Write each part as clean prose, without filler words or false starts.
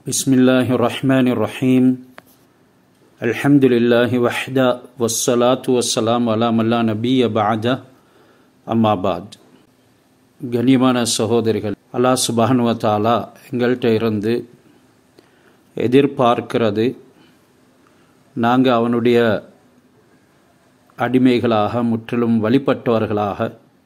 பிஸ்மில்லாஹிர் ரஹ்மானிர் ரஹீம். அல்ஹம்துலில்லாஹி வஹ்தா வஸ்ஸலாத்து வஸ்ஸலாமு அலா மல்லா நபிய பஅத அம்மா பாத். கண்ணியமான சகோதரிகள், அல்லாஹ் சுப்ஹானஹு வ தஆலா எங்கள்கிட்ட இருந்து எதிர்பார்க்கிறது நாங்கள் அவனுடைய அடிமைகளாக, முற்றிலும் வழிபட்டவர்களாக,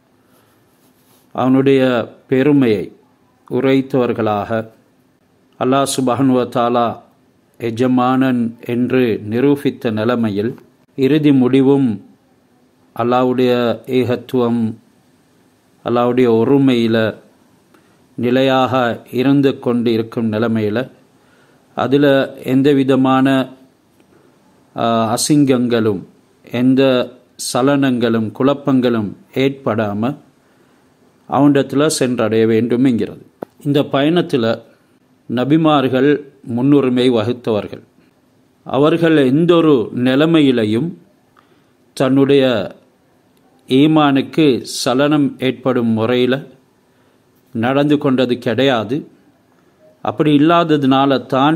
அவனுடைய பெருமையை உரைத்தவர்களாக, அல்லாஹ் சுப்ஹானஹு வ தஆலா எஜமானன் என்று நிரூபித்த நிலைமையில் இறுதி முடிவும் அல்லாஹ்வுடைய ஏகத்துவம், அல்லாஹ்வுடைய ஒருமையில் நிலையாக இருந்து கொண்டு இருக்கும் நிலைமையில் அதில் எந்த விதமான அசிங்கங்களும் எந்த சலனங்களும் குழப்பங்களும் ஏற்படாமல் அவனிடத்தில் சென்றடைய வேண்டும் என்கிறது. இந்த பயணத்தில் நபிமார்கள் முன்னுரிமை வகித்தவர்கள். அவர்கள் எந்த ஒரு நிலைமையிலையும் தன்னுடைய ஈமானுக்கு சலனம் ஏற்படும் முறையில் நடந்து கொண்டது கிடையாது. அப்படி இல்லாததுனால தான்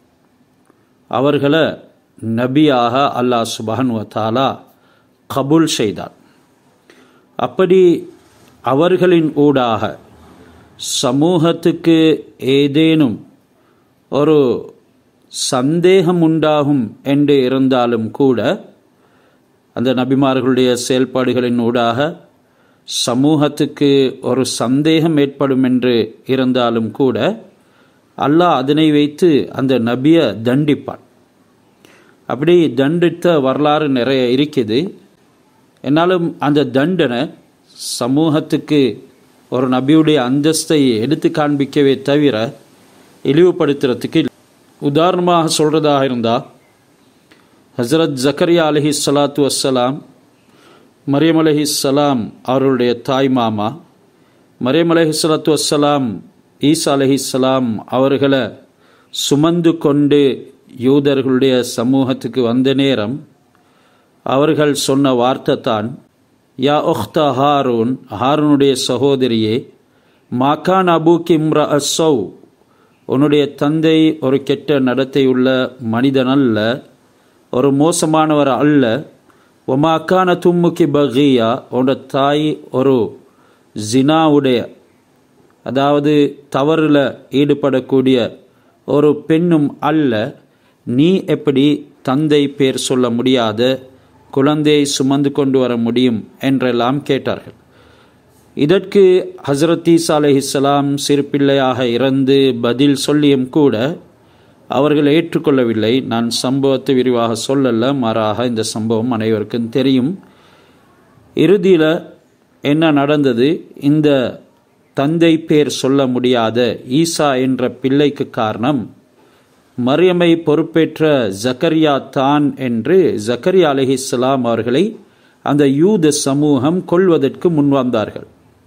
அவர்களை நபியாக அல்லாஹ் சுப்ஹானஹு வ தஆலா கபூல் செய்தார். அப்படி அவர்களின் ஊடாக சமூகத்துக்கு ஏதேனும் ஒரு சந்தேகம் உண்டாகும் என்று இருந்தாலும் கூட, அந்த நபிமார்களுடைய செயல்பாடுகளின் ஊடாக சமூகத்துக்கு ஒரு சந்தேகம் ஏற்படும் என்று இருந்தாலும் கூட அல்லாஹ் அதனை வைத்து அந்த நபியை தண்டிப்பான். அப்படி தண்டித்த வரலாறு நிறைய இருக்குது. என்னாலும் அந்த தண்டனை சமூகத்துக்கு ஒரு நபியுடைய அந்தஸ்தை எடுத்து காண்பிக்கவே தவிர இழிவுபடுத்துறதுக்கு. உதாரணமாக சொல்கிறதாக இருந்தால், ஹஸ்ரத் ஜக்கரியா அலைஹிஸ்ஸலாத்து வஸ்ஸலாம், மரியம் அலைஹிஸ்ஸலாம் அவர்களுடைய தாய் மாமா, மரியம் அலைஹிஸ்ஸலாத்து வஸ்ஸலாம் ஈசா அலைஹிஸ்ஸலாம் அவர்களை சுமந்து கொண்டு யூதர்களுடைய சமூகத்துக்கு வந்த நேரம் அவர்கள் சொன்ன வார்த்தை தான், யா உக்த ஹாரூன், ஹாரூனுடைய சகோதரியே, மாகான் அபூக்கி இம்ரா அஸ்ஸௌ, உன்னுடைய தந்தை ஒரு கெட்ட நடத்தையுள்ள மனிதன் அல்ல, ஒரு மோசமானவர் அல்ல. ஒமாக்கான தும்முக்கி பகியா, உன்னோட தாய் ஒரு ஜினாவுடைய, அதாவது தவறில் ஈடுபடக்கூடிய ஒரு பெண்ணும் அல்ல. நீ எப்படி தந்தை பேர் சொல்ல முடியாத குழந்தையை சுமந்து கொண்டு வர முடியும் என்றெல்லாம் கேட்டார்கள். இதற்கு ஹஸ்ரத் ஈசா அலைஹிஸ்ஸலாம் சிறு பிள்ளையாக இறந்து பதில் சொல்லியும் கூட அவர்கள் ஏற்றுக்கொள்ளவில்லை. நான் சம்பவத்தை விரிவாக சொல்லல, மாறாக இந்த சம்பவம் அனைவருக்கும் தெரியும். இறுதியில் என்ன நடந்தது? இந்த தந்தை பேர் சொல்ல முடியாத ஈசா என்ற பிள்ளைக்கு காரணம் மரியமை பொறுப்பேற்ற ஜக்கரியா தான் என்று ஜக்கரியா அலைஹிஸ்ஸலாம் அவர்களை அந்த யூத சமூகம் கொல்வதற்கு முன்வந்தார்கள்.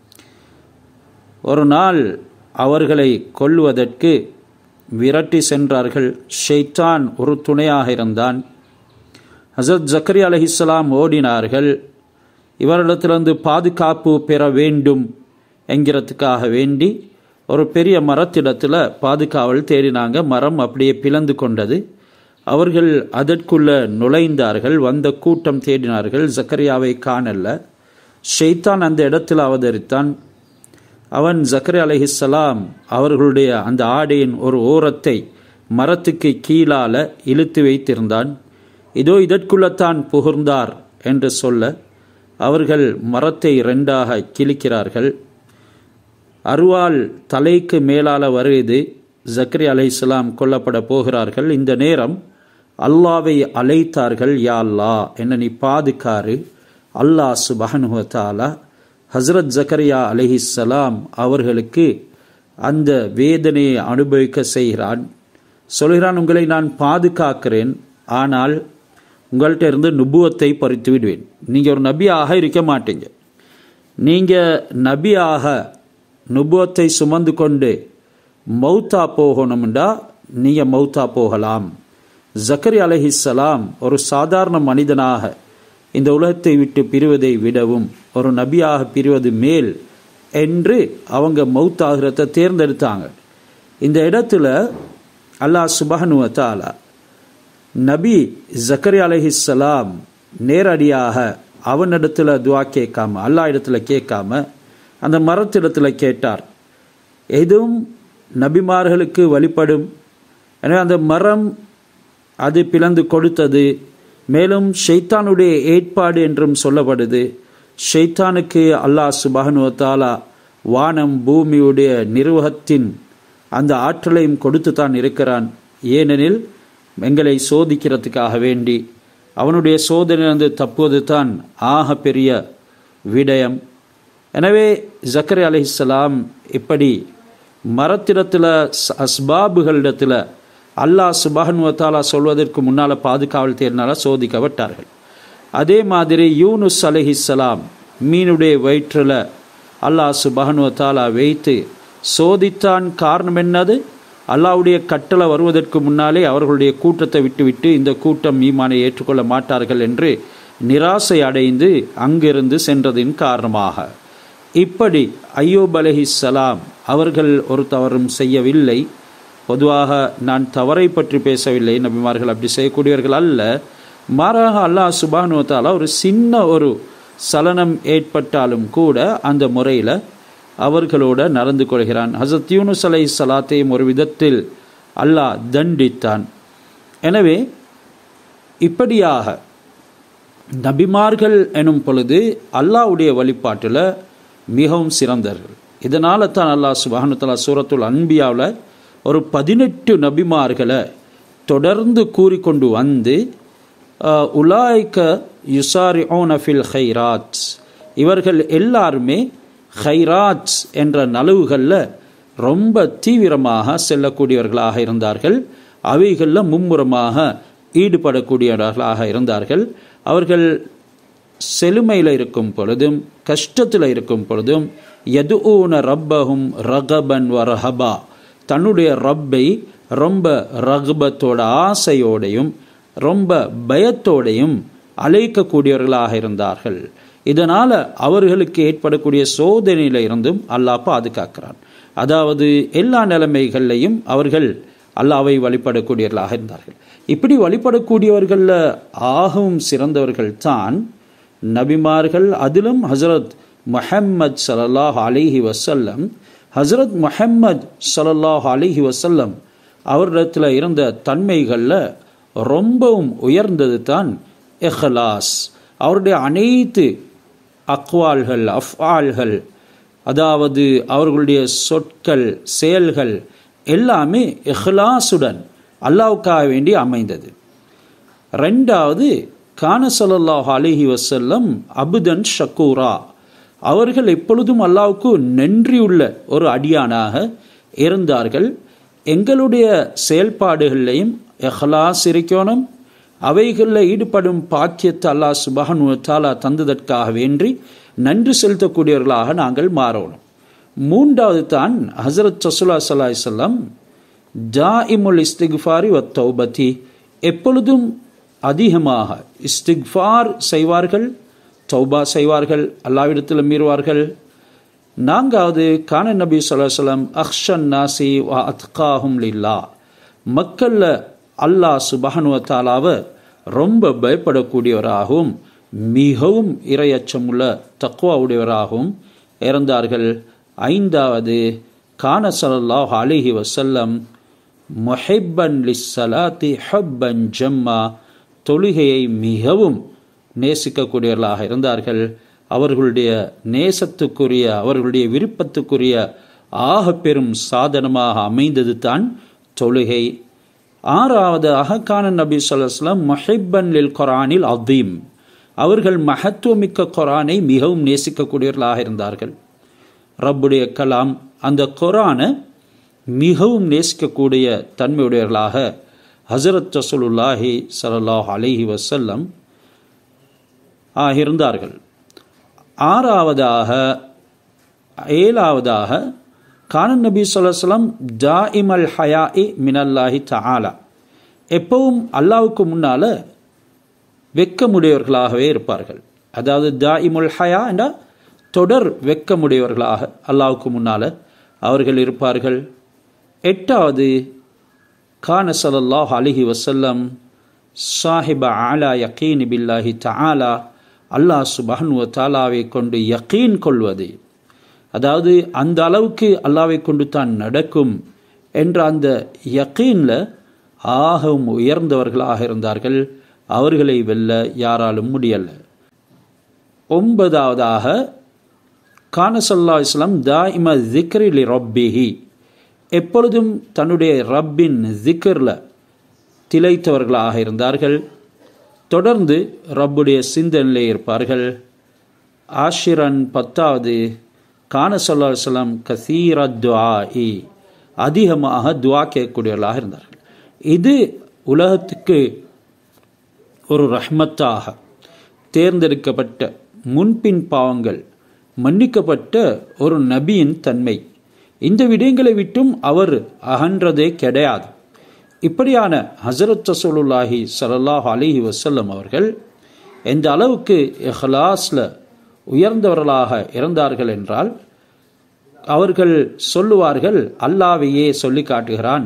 ஒரு நாள் அவர்களை கொல்வதற்கு விரட்டி சென்றார்கள். ஷைத்தான் ஒரு துணையாக இருந்தான். ஹஸரத் ஜக்கரியா அலைஹிஸ்ஸலாம் ஓடினார்கள். இவரிடத்திலிருந்து பாதுகாப்பு பெற வேண்டும் என்கிறதுக்காக வேண்டி ஒரு பெரிய மரத்திடத்தில் பாதுகாவல் தேடினாங்க. மரம் அப்படியே பிளந்து கொண்டது. அவர்கள் அதற்குள்ள நுழைந்தார்கள். வந்த கூட்டம் தேடினார்கள். ஜக்கரியாவை காணல. ஷைத்தான் அந்த இடத்தில் அவதரித்தான். அவன் ஜக்கரியா அலைஹிஸ்ஸலாம் அவர்களுடைய அந்த ஆடையின் ஒரு ஓரத்தை மரத்துக்கு கீழால இழுத்து வைத்திருந்தான். இதோ இதற்குள்ளத்தான் புகுந்தார் என்று சொல்ல அவர்கள் மரத்தை இரண்டாக கிழிக்கிறார்கள். அருவாள் தலைக்கு மேலால வருது. ஜக்கரியா அலைஹிஸ்ஸலாம் கொல்லப்பட போகிறார்கள். இந்த நேரம் அல்லாவை அழைத்தார்கள். யா அல்லாஹ், என்ன நீ பாதுகாரு. அல்லாஹ் சுப்ஹானஹு வ தஆலா ஹஸ்ரத் ஜக்கரியா அலைஹிஸ்ஸலாம் அவர்களுக்கு அந்த வேதனையை அனுபவிக்க செய்கிறான். சொல்கிறான், உங்களை நான் பாதுகாக்கிறேன், ஆனால் உங்கள்கிட்ட இருந்து நுபுவத்தை பறித்து விடுவேன். நீங்கள் ஒரு நபியாக இருக்க மாட்டீங்க. நீங்கள் நபியாக நுபுவத்தை சுமந்து கொண்டு மௌத்தா போகணும்டா நீங்கள் மௌத்தா போகலாம். ஜக்கரியா அலைஹிஸ்ஸலாம் ஒரு சாதாரண மனிதனாக இந்த உலகத்தை விட்டு பிரிவதை விடவும் ஒரு நபியாக பிரிவது மேல் என்று அவங்க மௌத்தாகிறத தேர்ந்தெடுத்தாங்க. இந்த இடத்துல அல்லாஹ் சுப்ஹானஹு வ தஆலா நபி ஜக்கரியா அலைஹிஸ்ஸலாம் நேரடியாக அவனிடத்தில் துவா கேட்காம, அல்லாஹ் இடத்துல கேட்காம அந்த மரத்திடத்தில் கேட்டார். எதுவும் நபிமார்களுக்கு வழிபடும். எனவே அந்த மரம் அது பிளந்து கொடுத்தது. மேலும் ஷைத்தானுடைய ஏற்பாடு என்றும் சொல்லப்படுது. ஷைத்தானுக்கு அல்லாஹ் சுப்ஹானஹு வ தஆலா வானம் பூமியுடைய நிர்வாகத்தின் அந்த ஆற்றலையும் கொடுத்து தான் இருக்கிறான். ஏனெனில் எங்களை சோதிக்கிறதுக்காக வேண்டி அவனுடைய சோதனையிலிருந்து தப்புவது தான் ஆக பெரிய விடயம். எனவே ஜக்கரியா அலைஹிஸ்ஸலாம் இப்படி மரத்திடத்தில் அஸ்பாபுகளிடத்தில் அல்லாஹ் சுப்ஹானஹு வ தஆலா சொல்வதற்கு முன்னால் பாதுகாவல் தேடினால சோதிக்கப்பட்டார்கள். அதே மாதிரி யூனுஸ் அலைஹிஸ்ஸலாம் மீனுடைய வயிற்றில் அல்லாஹ் சுப்ஹானஹு வ தஆலா வைத்து சோதித்தான். காரணம் என்னது? அல்லாஹ்வுடைய கட்டளை வருவதற்கு முன்னாலே அவர்களுடைய கூட்டத்தை விட்டுவிட்டு இந்த கூட்டம் ஈமானை ஏற்றுக்கொள்ள மாட்டார்கள் என்று நிராசை அடைந்து அங்கிருந்து சென்றதின் காரணமாக. இப்படி அய்யூப் அலைஹிஸ்ஸலாம் அவர்கள் ஒரு தவறும் செய்யவில்லை. பொதுவாக நான் தவறை பற்றி பேசவில்லை, நபிமார்கள் அப்படி செய்யக்கூடியவர்கள் அல்ல. மாறாக அல்லாஹ் சுப்ஹானஹு வ தஆலா ஒரு சின்ன ஒரு சலனம் ஏற்பட்டாலும் கூட அந்த முறையில் அவர்களோட நடந்து கொள்கிறான். ஹஸரத் யூனுஸ் அலைஹிஸ்ஸலாத்தையும் ஒரு விதத்தில் அல்லாஹ் தண்டித்தான். எனவே இப்படியாக நபிமார்கள் எனும் பொழுது அல்லாஹ்வுடைய வழிபாட்டில் மிகவும் சிறந்தவர்கள். இதனால தான் அல்லாஹ் சுப்ஹானஹு வ தஆலா சூரத்துல் அன்பியாவில் ஒரு 18 நபிமார்களை தொடர்ந்து கூறிக்கொண்டு வந்து உலாய்க யுசாரிஊன ஃபில் ஹைராத், இவர்கள் எல்லாருமே ஹைராத் என்ற நலவுகளில் ரொம்ப தீவிரமாக செல்லக்கூடியவர்களாக இருந்தார்கள். அவைகளில் மும்முரமாக ஈடுபடக்கூடியவர்களாக இருந்தார்கள். அவர்கள் செழுமையில் இருக்கும் பொழுதும் கஷ்டத்தில் இருக்கும் பொழுதும் யதுஊன ரப்பஹும் ரகபன் வ ரஹபா, தன்னுடைய ரப்பை ரொம்ப ரகுபத்தோட ஆசையோடையும் ரொம்ப பயத்தோடையும் அழைக்கக்கூடியவர்களாக இருந்தார்கள். இதனால் அவர்களுக்கு ஏற்படக்கூடிய சோதனையில் இருந்தும் அல்லாஹ் பாதுகாக்கிறான். அதாவது எல்லா நிலைமைகள்லையும் அவர்கள் அல்லாஹ்வை வழிபடக்கூடியவர்களாக இருந்தார்கள். இப்படி வழிபடக்கூடியவர்களில் ஆகவும் சிறந்தவர்கள் தான் நபிமார்கள். அதிலும் ஹஸரத் முஹம்மது ஸல்லல்லாஹு அலைஹி வஸல்லம், ஹஸரத் முஹம்மது ஸல்லல்லாஹு அலைஹி வஸல்லம் அவரிடத்தில் இருந்த தன்மைகளில் ரொம்பவும் உயர்ந்தது தான் இஹ்லாஸ். அவருடைய அனைத்து அக்வால்கள் அஃஆல்கள், அதாவது அவர்களுடைய சொற்கள் செயல்கள் எல்லாமே இஹ்லாசுடன் அல்லாஹ்வுக்காக வேண்டி அமைந்தது. ரெண்டாவது, கான ஸல்லல்லாஹு அலைஹி வஸல்லம் அபுதன் ஷக்கூரா, அவர்கள் எப்பொழுதும் அல்லாஹ்வுக்கு நன்றியுள்ள ஒரு அடியானாக இருந்தார்கள். எங்களுடைய செயல்பாடுகளையும் இஹ்லாஸ் இருக்கணும். அவைகளில் ஈடுபடும் பாக்கியத்தை அல்லாஹ் சுப்ஹானஹு வ தஆலா தந்ததற்காக வேண்டி நன்றி செலுத்தக்கூடியவர்களாக நாங்கள் மாறணும். மூன்றாவது தான் ஹஸரத் ரசூலுல்லாஹி ஸல்லல்லாஹு அலைஹி வஸல்லம் தாயிமுல் இஸ்திக்ஃபாரி வ தௌபதி, எப்பொழுதும் அதிகமாக இஸ்திக்ஃபார் செய்வார்கள், தௌபா செய்வார்கள், அல்லாஹ்விடத்தில் மீறுவார்கள். நான்காவது, கான நபி ஸல்லல்லாஹு அலைஹி வஸல்லம் அக்ஷன் நாசி வ அத்காஹும் லில்லாஹ், மக்களில் அல்லாஹ் சுப்ஹானஹு வ தஆலாவை ரொம்ப பயப்படக்கூடியவராகவும் மிகவும் இறையச்சமுள்ள தக்வா உடையவராகவும் இருந்தார்கள். ஐந்தாவது, கான ஸல்லல்லாஹு அலைஹி வஸல்லம் முஹிப்பன் லிஸ்ஸலாத்தி ஹப்பன் ஜம்மா, தொழுகையை மிகவும் நேசிக்கக்கூடியவர்களாக இருந்தார்கள். அவர்களுடைய நேசத்துக்குரிய அவர்களுடைய விருப்பத்துக்குரிய ஆக பெரும் சாதனமாக அமைந்தது தான் தொழுகை. ஆறாவதாக கான நபி ஸல்லல்லாஹு அலைஹி வஸல்லம் முஹிப்பன் லில் குர்ஆனில் அதீம், அவர்கள் மகத்துவமிக்க குர்ஆனை மிகவும் நேசிக்கக்கூடியவர்களாக இருந்தார்கள். ரப்புடைய கலாம் அந்த குர்ஆனை மிகவும் நேசிக்கக்கூடிய தன்மையுடையவர்களாக ஹஸரத் ரசூலுல்லாஹி ஸல்லல்லாஹு அலைஹி வஸல்லம் இருந்தார்கள். ஏழாவதாக கான நபி ஸல்லல்லாஹு அலைஹி வஸல்லம் தாயிமல் ஹயாஇ மினல்லாஹி தஆலா, எப்பவும் அல்லாஹ்வுக்கு முன்னால் வெக்கமுடையவர்களாகவே இருப்பார்கள். அதாவது தாயிமுல் ஹயா என்ற தொடர் வெக்கமுடையவர்களாக அல்லாஹ்வுக்கு முன்னால் அவர்கள் இருப்பார்கள். எட்டாவது, கான ஸல்லல்லாஹு அலைஹி வஸல்லம் சாஹிப அலா யகீன் பில்லாஹி தஆலா, அல்லாஹ் சுப்ஹானஹு வ தஆலாவை கொண்டு யகீன் கொள்வது, அதாவது அந்த அளவுக்கு அல்லாஹ்வை கொண்டு தான் நடக்கும் என்ற அந்த யகீன்ல ஆகவும் உயர்ந்தவர்களாக இருந்தார்கள். அவர்களை வெல்ல யாராலும் முடியல. 9வதாக கான ஸல்லல்லாஹு அலைஹி வஸல்லம் தாயிம ஸிக்ரி லி ரப்பிஹி, எப்பொழுதும் தன்னுடைய ரப்பின் ஸிக்ர்ல திளைத்தவர்களாக இருந்தார்கள். தொடர்ந்து ரப்புடைய சிந்தனையிலே இருப்பார்கள். ஆஷிரன் 10வது கான ஸல்லல்லாஹு அலைஹி வஸல்லம் கஸீர துஆஇ, அதிகமாக துஆ கேட்கக்கூடியவர்களாக இருந்தார்கள். இது உலகத்துக்கு ஒரு ரஹ்மத்தாக தேர்ந்தெடுக்கப்பட்ட முன்பின் பாவங்கள் மன்னிக்கப்பட்ட ஒரு நபியின் தன்மை. இந்த விடயங்களை விட்டும் அவர் அகன்றதே கிடையாது. இப்படியான ஹஸரத் ரசூலுல்லாஹி ஸல்லல்லாஹு அலைஹி வஸல்லம் அவர்கள் எந்த அளவுக்கு இஹ்லாஸ்ல உயர்ந்தவர்களாக இருந்தார்கள் என்றால், அவர்கள் சொல்லுவார்கள், அல்லாஹ்வையே சொல்லி காட்டுகிறான்,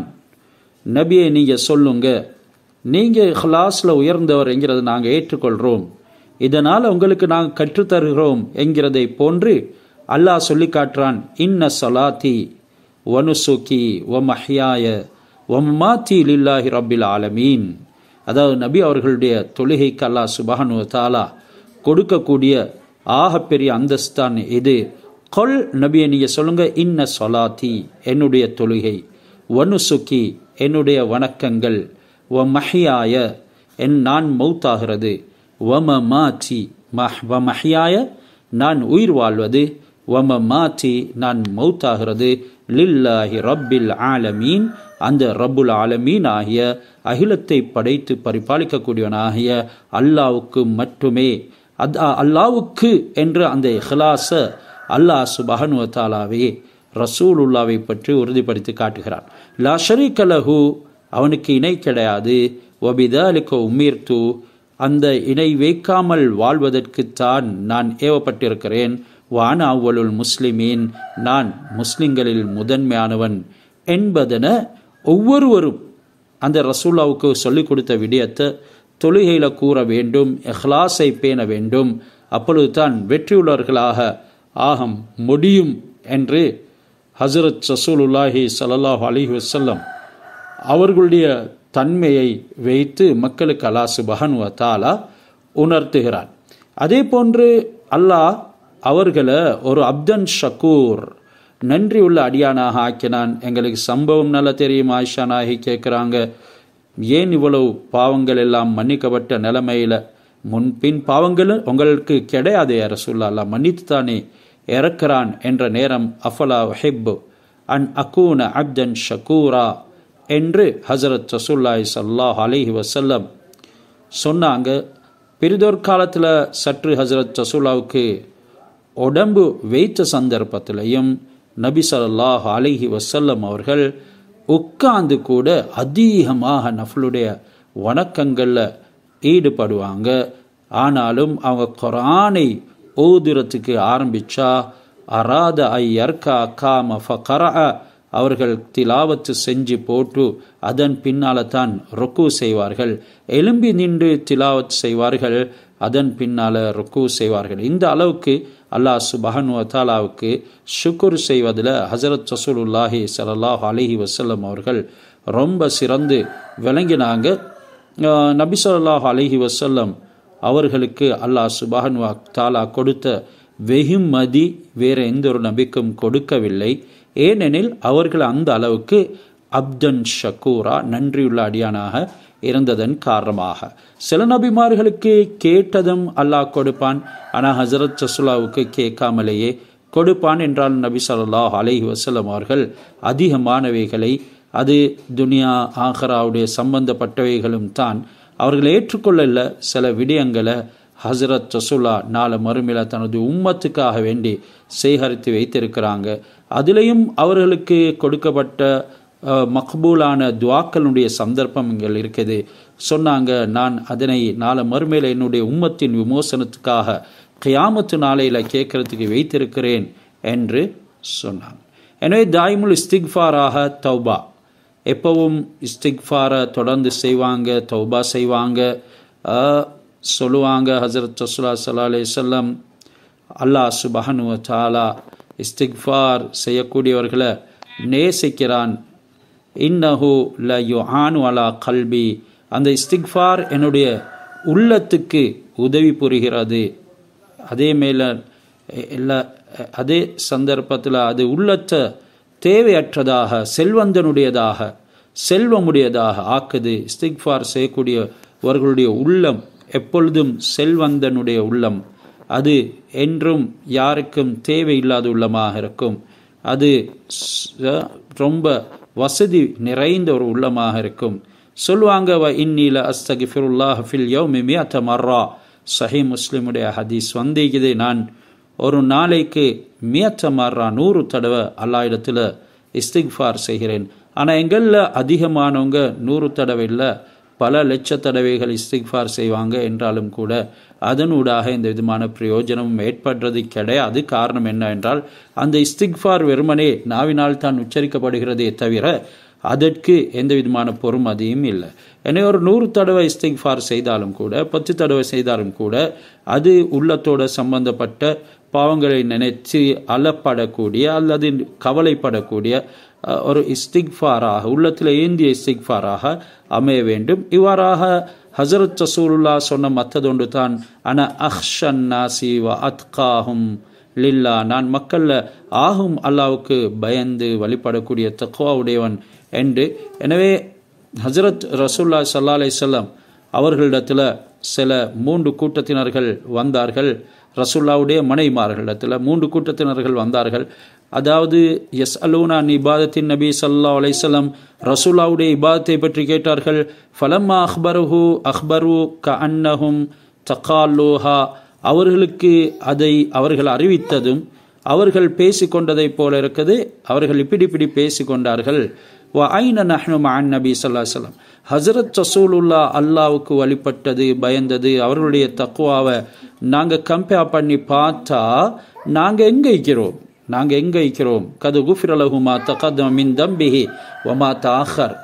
நபியை நீங்க சொல்லுங்க, நீங்க இஹ்லாஸ்ல உயர்ந்தவர் என்கிறத நாங்கள் ஏற்றுக்கொள்கிறோம், இதனால் உங்களுக்கு நாங்கள் கற்றுத்தருகிறோம் என்கிறதை போன்று அல்லாஹ் சொல்லி காட்டுறான். இன்ன ஸலாத்தி வ நுசுகி வ மஹ்யாய வ மமாத்தி லில்லாஹி ரப்பில் ஆலமீன், அதாவது நபி அவர்களுடைய தொழுகைக்கு அல்லாஹ் சுப்ஹானஹு வ தஆலா கொடுக்கக்கூடிய ஆகப்பெரிய அந்தஸ்தான் இது. கொல் நபியை நீங்க சொல்லுங்க, இன்ன ஸலாத்தி என்னுடைய தொழுகை, வ நுசுகி என்னுடைய வணக்கங்கள், வ மஹ்யாய நான் மௌத்தாகிறது, வ மமாத்தி வ மஹ்யாய நான் உயிர் வாழ்வது, வ மமாத்தி நான் மௌத்தாகிறது, லில்லாஹி ரப்பில் ஆலமீன் அந்த ரப்புல் ஆலமீன் ஆகிய அகிலத்தை படைத்து பரிபாலிக்கக்கூடியவனாகிய அல்லாவுக்கு மட்டுமே. அல்லாவுக்கு என்று அந்த இஹ்லாஸ அல்லாஹ் சுப்ஹானஹு வ தஆலாவே ரசூலுல்லாவை பற்றி உறுதிப்படுத்தி காட்டுகிறான். லா ஷரீக லஹு, அவனுக்கு இணை கிடையாது. வபிதாலிக உமிர்து, அந்த இணை வைக்காமல் வாழ்வதற்குத்தான் நான் ஏவப்பட்டிருக்கிறேன். வான அவ்வலுல் முஸ்லிமீன், நான் முஸ்லிம்களில் முதன்மையானவன் என்பதன ஒவ்வொருவரும் அந்த ரசூலுல்லாவுக்கு சொல்லிக் கொடுத்த விடயத்தை தொழுகையில கூற வேண்டும், இஹ்லாஸை பேண வேண்டும். அப்பொழுது தான் வெற்றியுள்ளவர்களாக ஆக முடியும் என்று ஹஸரத் ரசூலுல்லாஹி ஸல்லல்லாஹு அலைஹி வஸல்லம் அவர்களுடைய தன்மையை வைத்து மக்களுக்கு அல்லாஹ் சுப்ஹானஹு வ தஆலா உணர்த்துகிறான். அதே போன்று அல்லாஹ் அவர்களை ஒரு அப்தன் ஷக்கூர், நன்றி உள்ள அடியானாக ஆக்கினான். எங்களுக்கு சம்பவம் நல்லா தெரியும். ஆயிஷா நாயகி கேட்குறாங்க, ஏன் இவ்வளவு பாவங்கள் எல்லாம் மன்னிக்கப்பட்ட நிலைமையில் முன்பின் பாவங்கள் உங்களுக்கு கிடையாது ரசூலுல்லாஹ், அல்லாஹ் மன்னித்து தானே இறக்கிறான் என்ற நேரம், அஃபலா உஹிப்பு அன் அகூன அப்தன் ஷக்கூரா என்று ஹஸரத் ரசூலுல்லாஹி ஸல்லல்லாஹு அலைஹி வஸல்லம் சொன்னாங்க. பிறிதொரு காலத்தில் சற்று ஹஸரத் ரசூலுல்லாஹ்வுக்கு உடம்பு வைத்த சந்தர்ப்பத்திலையும் நபி ஸல்லல்லாஹு அலைஹி வஸல்லம் அவர்கள் உட்கார்ந்து கூட அதிகமாக நஃப்லுடைய வணக்கங்களில் ஈடுபடுவாங்க. ஆனாலும் அவங்க குர்ஆனை ஓதுறதுக்கு ஆரம்பிச்சா அராத ஐயர்கா காம ஃபகரஅ, அவர்கள் திலாவத்து செஞ்சு போட்டு அதன் பின்னால தான் ருக்கு செய்வார்கள். எலும்பி நின்று திலாவத் செய்வார்கள், அதன் பின்னால ருக்கு செய்வார்கள். இந்த அளவுக்கு அல்லாஹ் சுப்ஹானஹு வ தஆலாவுக்கு ஷுக்ர் செய்வதில் ஹஸரத் ரசூலுல்லாஹி ஸல்லல்லாஹு அலைஹி வஸல்லம் அவர்கள் ரொம்ப சிறந்து விளங்கினாங்க. நபி ஸல்லல்லாஹு அலைஹி வஸல்லம் அவர்களுக்கு அல்லாஹ் சுப்ஹானஹு வ தஆலா கொடுத்த வெகுமதி வேற எந்த ஒரு நபிக்கும் கொடுக்கவில்லை. ஏனெனில் அவர்கள் அந்த அளவுக்கு அப்தன் ஷக்கூரா, நன்றியுள்ள அடியானாக இருந்ததன் காரணமாக. சில நபிமார்களுக்கு கேட்டதும் அல்லாஹ் கொடுப்பான், ஆனால் ஹஸரத் ரசூலுல்லாஹ்வுக்கு கேட்காமலேயே கொடுப்பான். என்றால் நபி ஸல்லல்லாஹு அலைஹி வஸல்லம் அவர்கள் அதிகமானவைகளை, அது துனியா ஆஹிராவுடைய சம்பந்தப்பட்டவைகளும் தான், அவர்கள் ஏற்றுக்கொள்ளல. சில விடயங்களை ஹஸரத் ரசூலுல்லாஹ் நாளை மறுமையில் தனது உம்மத்துக்காக வேண்டி சேகரித்து வைத்திருக்கிறாங்க. அதிலையும் அவர்களுக்கு கொடுக்கப்பட்ட மக்பூலான துவாக்களுடைய சந்தர்ப்பங்கள் இருக்குது. சொன்னாங்க, நான் அதனை நாளை மறுமையில் என்னுடைய உம்மத்தின் விமோசனத்துக்காக கியாமத்து நாளையில் கேட்கறதுக்கு வைத்திருக்கிறேன் என்று சொன்னாங்க. எனவே தாயிமுல் இஸ்திக்ஃபாராக தௌபா, எப்பவும் இஸ்திக்ஃபாரை தொடர்ந்து செய்வாங்க, தௌபா செய்வாங்க, சொல்லுவாங்க. ஹஸரத் ரசூலுல்லாஹி ஸல்லல்லாஹு அலைஹி வஸல்லம், அல்லாஹ் சுப்ஹானஹு வ தஆலா இஸ்திக்ஃபார் செய்யக்கூடியவர்களை நேசிக்கிறான். இன்னஹு ல யுஆனு அலா கல்பி, அந்த இஸ்திக்ஃபார் என்னுடைய உள்ளத்துக்கு உதவி புரிகிறது. அதே சந்தர்ப்பத்தில் அது உள்ளத்தை தேவையற்றதாக, செல்வந்தனுடையதாக, செல்வமுடையதாக ஆக்குது. இஸ்திக்ஃபார் செய்யக்கூடியவர்களுடைய உள்ளம் எப்பொழுதும் செல்வந்தனுடைய உள்ளம், அது என்றும் யாருக்கும் தேவையில்லாத உள்ளமாக இருக்கும். அது ரொம்ப வசதி நிறைந்த ஒரு உள்ளமாக இருக்கும். சொல்லுவாங்க, வ இன்னீல அஸ்தகிஃபிருல்லாஹ் ஃபில் யௌமி மிஅத மர்ரா. சஹீஹ் முஸ்லிமுடைய ஹதீஸ் வந்திக்குது, நான் ஒரு நாளைக்கு மிஅத மர்ரா 100 தடவை அல்லாஹ் இடத்துல இஸ்திக்ஃபார் செய்கிறேன். ஆனால் எங்களில் அதிகமானவங்க 100 தடவை இல்லை, பல லட்ச தடவைகள் இஸ்திக்ஃபார் செய்வாங்க. என்றாலும் கூட அதனூடாக எந்த விதமான பிரயோஜனமும் ஏற்படுறது கிடையாது. காரணம் என்ன என்றால், அந்த இஸ்திக்ஃபார் வெறுமனே நாவினால் தான் உச்சரிக்கப்படுகிறதே தவிர அதற்கு எந்த விதமான பொறுமதியும் இல்லை. எனவே ஒரு 100 தடவை இஸ்திக்ஃபார் செய்தாலும் கூட, 10 தடவை செய்தாலும் கூட, அது உள்ளத்தோடு சம்பந்தப்பட்ட பாவங்களை நினைத்து அலப்படக்கூடிய அல்லது கவலைப்படக்கூடிய ஒரு இஸ்திக்ஃபாராக, உள்ளத்தில் ஏந்திய இஸ்திக்ஃபாராக அமைய வேண்டும். இவ்வாறாக ஹஸரத் ரசூலுல்லாஹ் சொன்ன மத்ததொன்று தான், அன அஹ்ஷன் நாசி வ அத்காஹும் லில்லா, நான் மக்களில் ஆகும் அல்லாவுக்கு பயந்து வழிபடக்கூடிய தக்வா உடையவன் என்று. எனவே ஹஸரத் ரசூலுல்லாஹி ஸல்லல்லாஹு அலைஹி வஸல்லம் அவர்களிடத்தில் சில 3 கூட்டத்தினர்கள் வந்தார்கள். ரசூலுல்லாஹ்வுடைய மனைவிமார்களிடத்தில் 3 கூட்டத்தினர்கள் வந்தார்கள். அதாவது யஸ்அலூனா அன் இபாதத்தின் நபி ஸல்லல்லாஹு அலைஹி வஸல்லம், ரசூலுல்லாஹ்வுடைய இபாதத்தை பற்றி கேட்டார்கள். ஃபலம்மா அக்பரு கஅன்னஹும் தகாலுஹா, அவர்களுக்கு அதை அவர்கள் அறிவித்ததும் அவர்கள் பேசிக்கொண்டதை போல இருக்குது. அவர்கள் இப்படி பேசிக்கொண்டார்கள். வ ஐன நஹ்னு மஅன் நபி ஸல்லல்லாஹு அலைஹி வஸல்லம், ஹஸரத் ரசூலுல்லாஹ் அல்லாஹ்வுக்கு வழிபட்டது, பயந்தது, அவர்களுடைய தக்வாவை நாங்கள் கம்பேர் பண்ணி பார்த்தா நாங்கள் எங்கே இருக்கிறோம்? கது குஃபிர லஹு மா தகதம மின் தம்பிஹி வ மா தஅஹர்,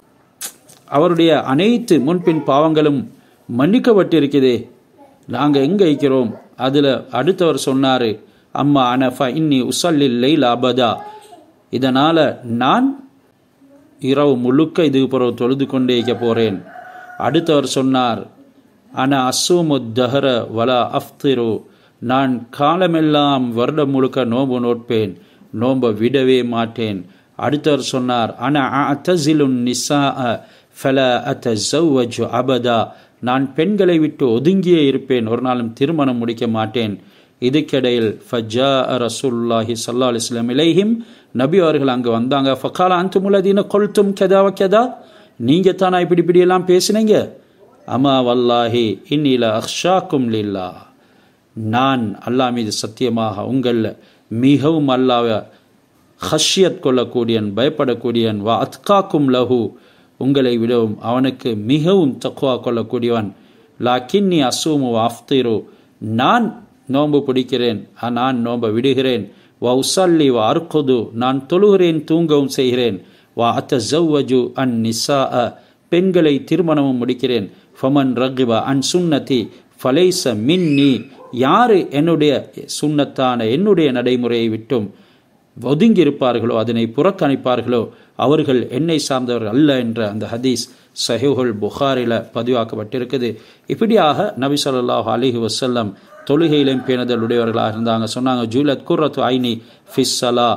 அவருடைய அனைத்து முன்பின் பாவங்களும் மன்னிக்கப்பட்டிருக்கிறதே, நாங்கள் எங்கே இருக்கிறோம்? அதில் அடுத்தவர் சொன்னார், அம்மா அனஃபா இன்னி உசல்லில் லைல அபதா, இதனால் நான் இரவு முழுக்க இது பிறகு தொழுது கொண்டே இருக்க போகிறேன். அடுத்தவர் சொன்னார், அன அசூமுத் தஹர வலா அஃப்திரு, நான் காலமெல்லாம் வருடம் முழுக்க நோன்பு நோட்பேன், நோன்பை விடவே மாட்டேன். அடுத்தவர் சொன்னார், அன அத்தஸிலுன் நிஸாஅ ஃபலா அத்தஸவ்வஜு அபதா, நான் பெண்களை விட்டு ஒதுங்கியே இருப்பேன், ஒரு நாளும் திருமணம் முடிக்க மாட்டேன். இதுக்கிடையில் ஃபஜாஅ ரசூலுல்லாஹி ஸல்லல்லாஹு அலைஹி வஸல்லம் இலைஹிம், நபி அவர்கள் அங்கே வந்தாங்க. ஃபகால அன்துமுல்லதீன கொல்தும் கதா வகதா, நீங்கள் தானா இப்படி எல்லாம் பேசினீங்க? அமா வல்லாஹி இன்னில அக்ஷாக்கும் லில்லா, நான் அல்லாஹ் மீது சத்தியமாக உங்களில் மிகவும் அல்லாஹ்வை ஹஷ்யத் கொள்ளக்கூடியன், பயப்படக்கூடியன். வா அத்காக்கும் லஹு, உங்களை விடவும் அவனுக்கு மிகவும் தக்வா கொள்ளக்கூடியவன். லாக்கின்னி அசூமு அஃப்திரு, நான் நோன்பு பிடிக்கிறேன், நான் நோன்பை விடுகிறேன். வா உசல்லி வா அர்குது, நான் தொழுகிறேன், தூங்கவும் செய்கிறேன். வா அத்தஸவ்வஜு அன் நிஸாஅ, பெண்களை திருமணமும் முடிக்கிறேன். ஃபமன் ரகிப அன் சுன்னதி ஃபலைஸ மின்னி, யார் என்னுடைய சுன்னத்தான என்னுடைய நடைமுறையை விட்டும் ஒதுங்கியிருப்பார்களோ, அதனை புறக்கணிப்பார்களோ, அவர்கள் என்னை சார்ந்தவர்கள் அல்ல என்ற அந்த ஹதீஸ் சஹீஹுல் புகாரில பதிவாக்கப்பட்டிருக்குது. இப்படியாக நபி ஸல்லல்லாஹு அலைஹி வஸல்லம் தொழுகையிலும் பேணுதல் உடையவர்களாக இருந்தாங்க. சொன்னாங்க, ஜூலத் குர்ரத்து ஐனி ஃபிஸ்ஸலா,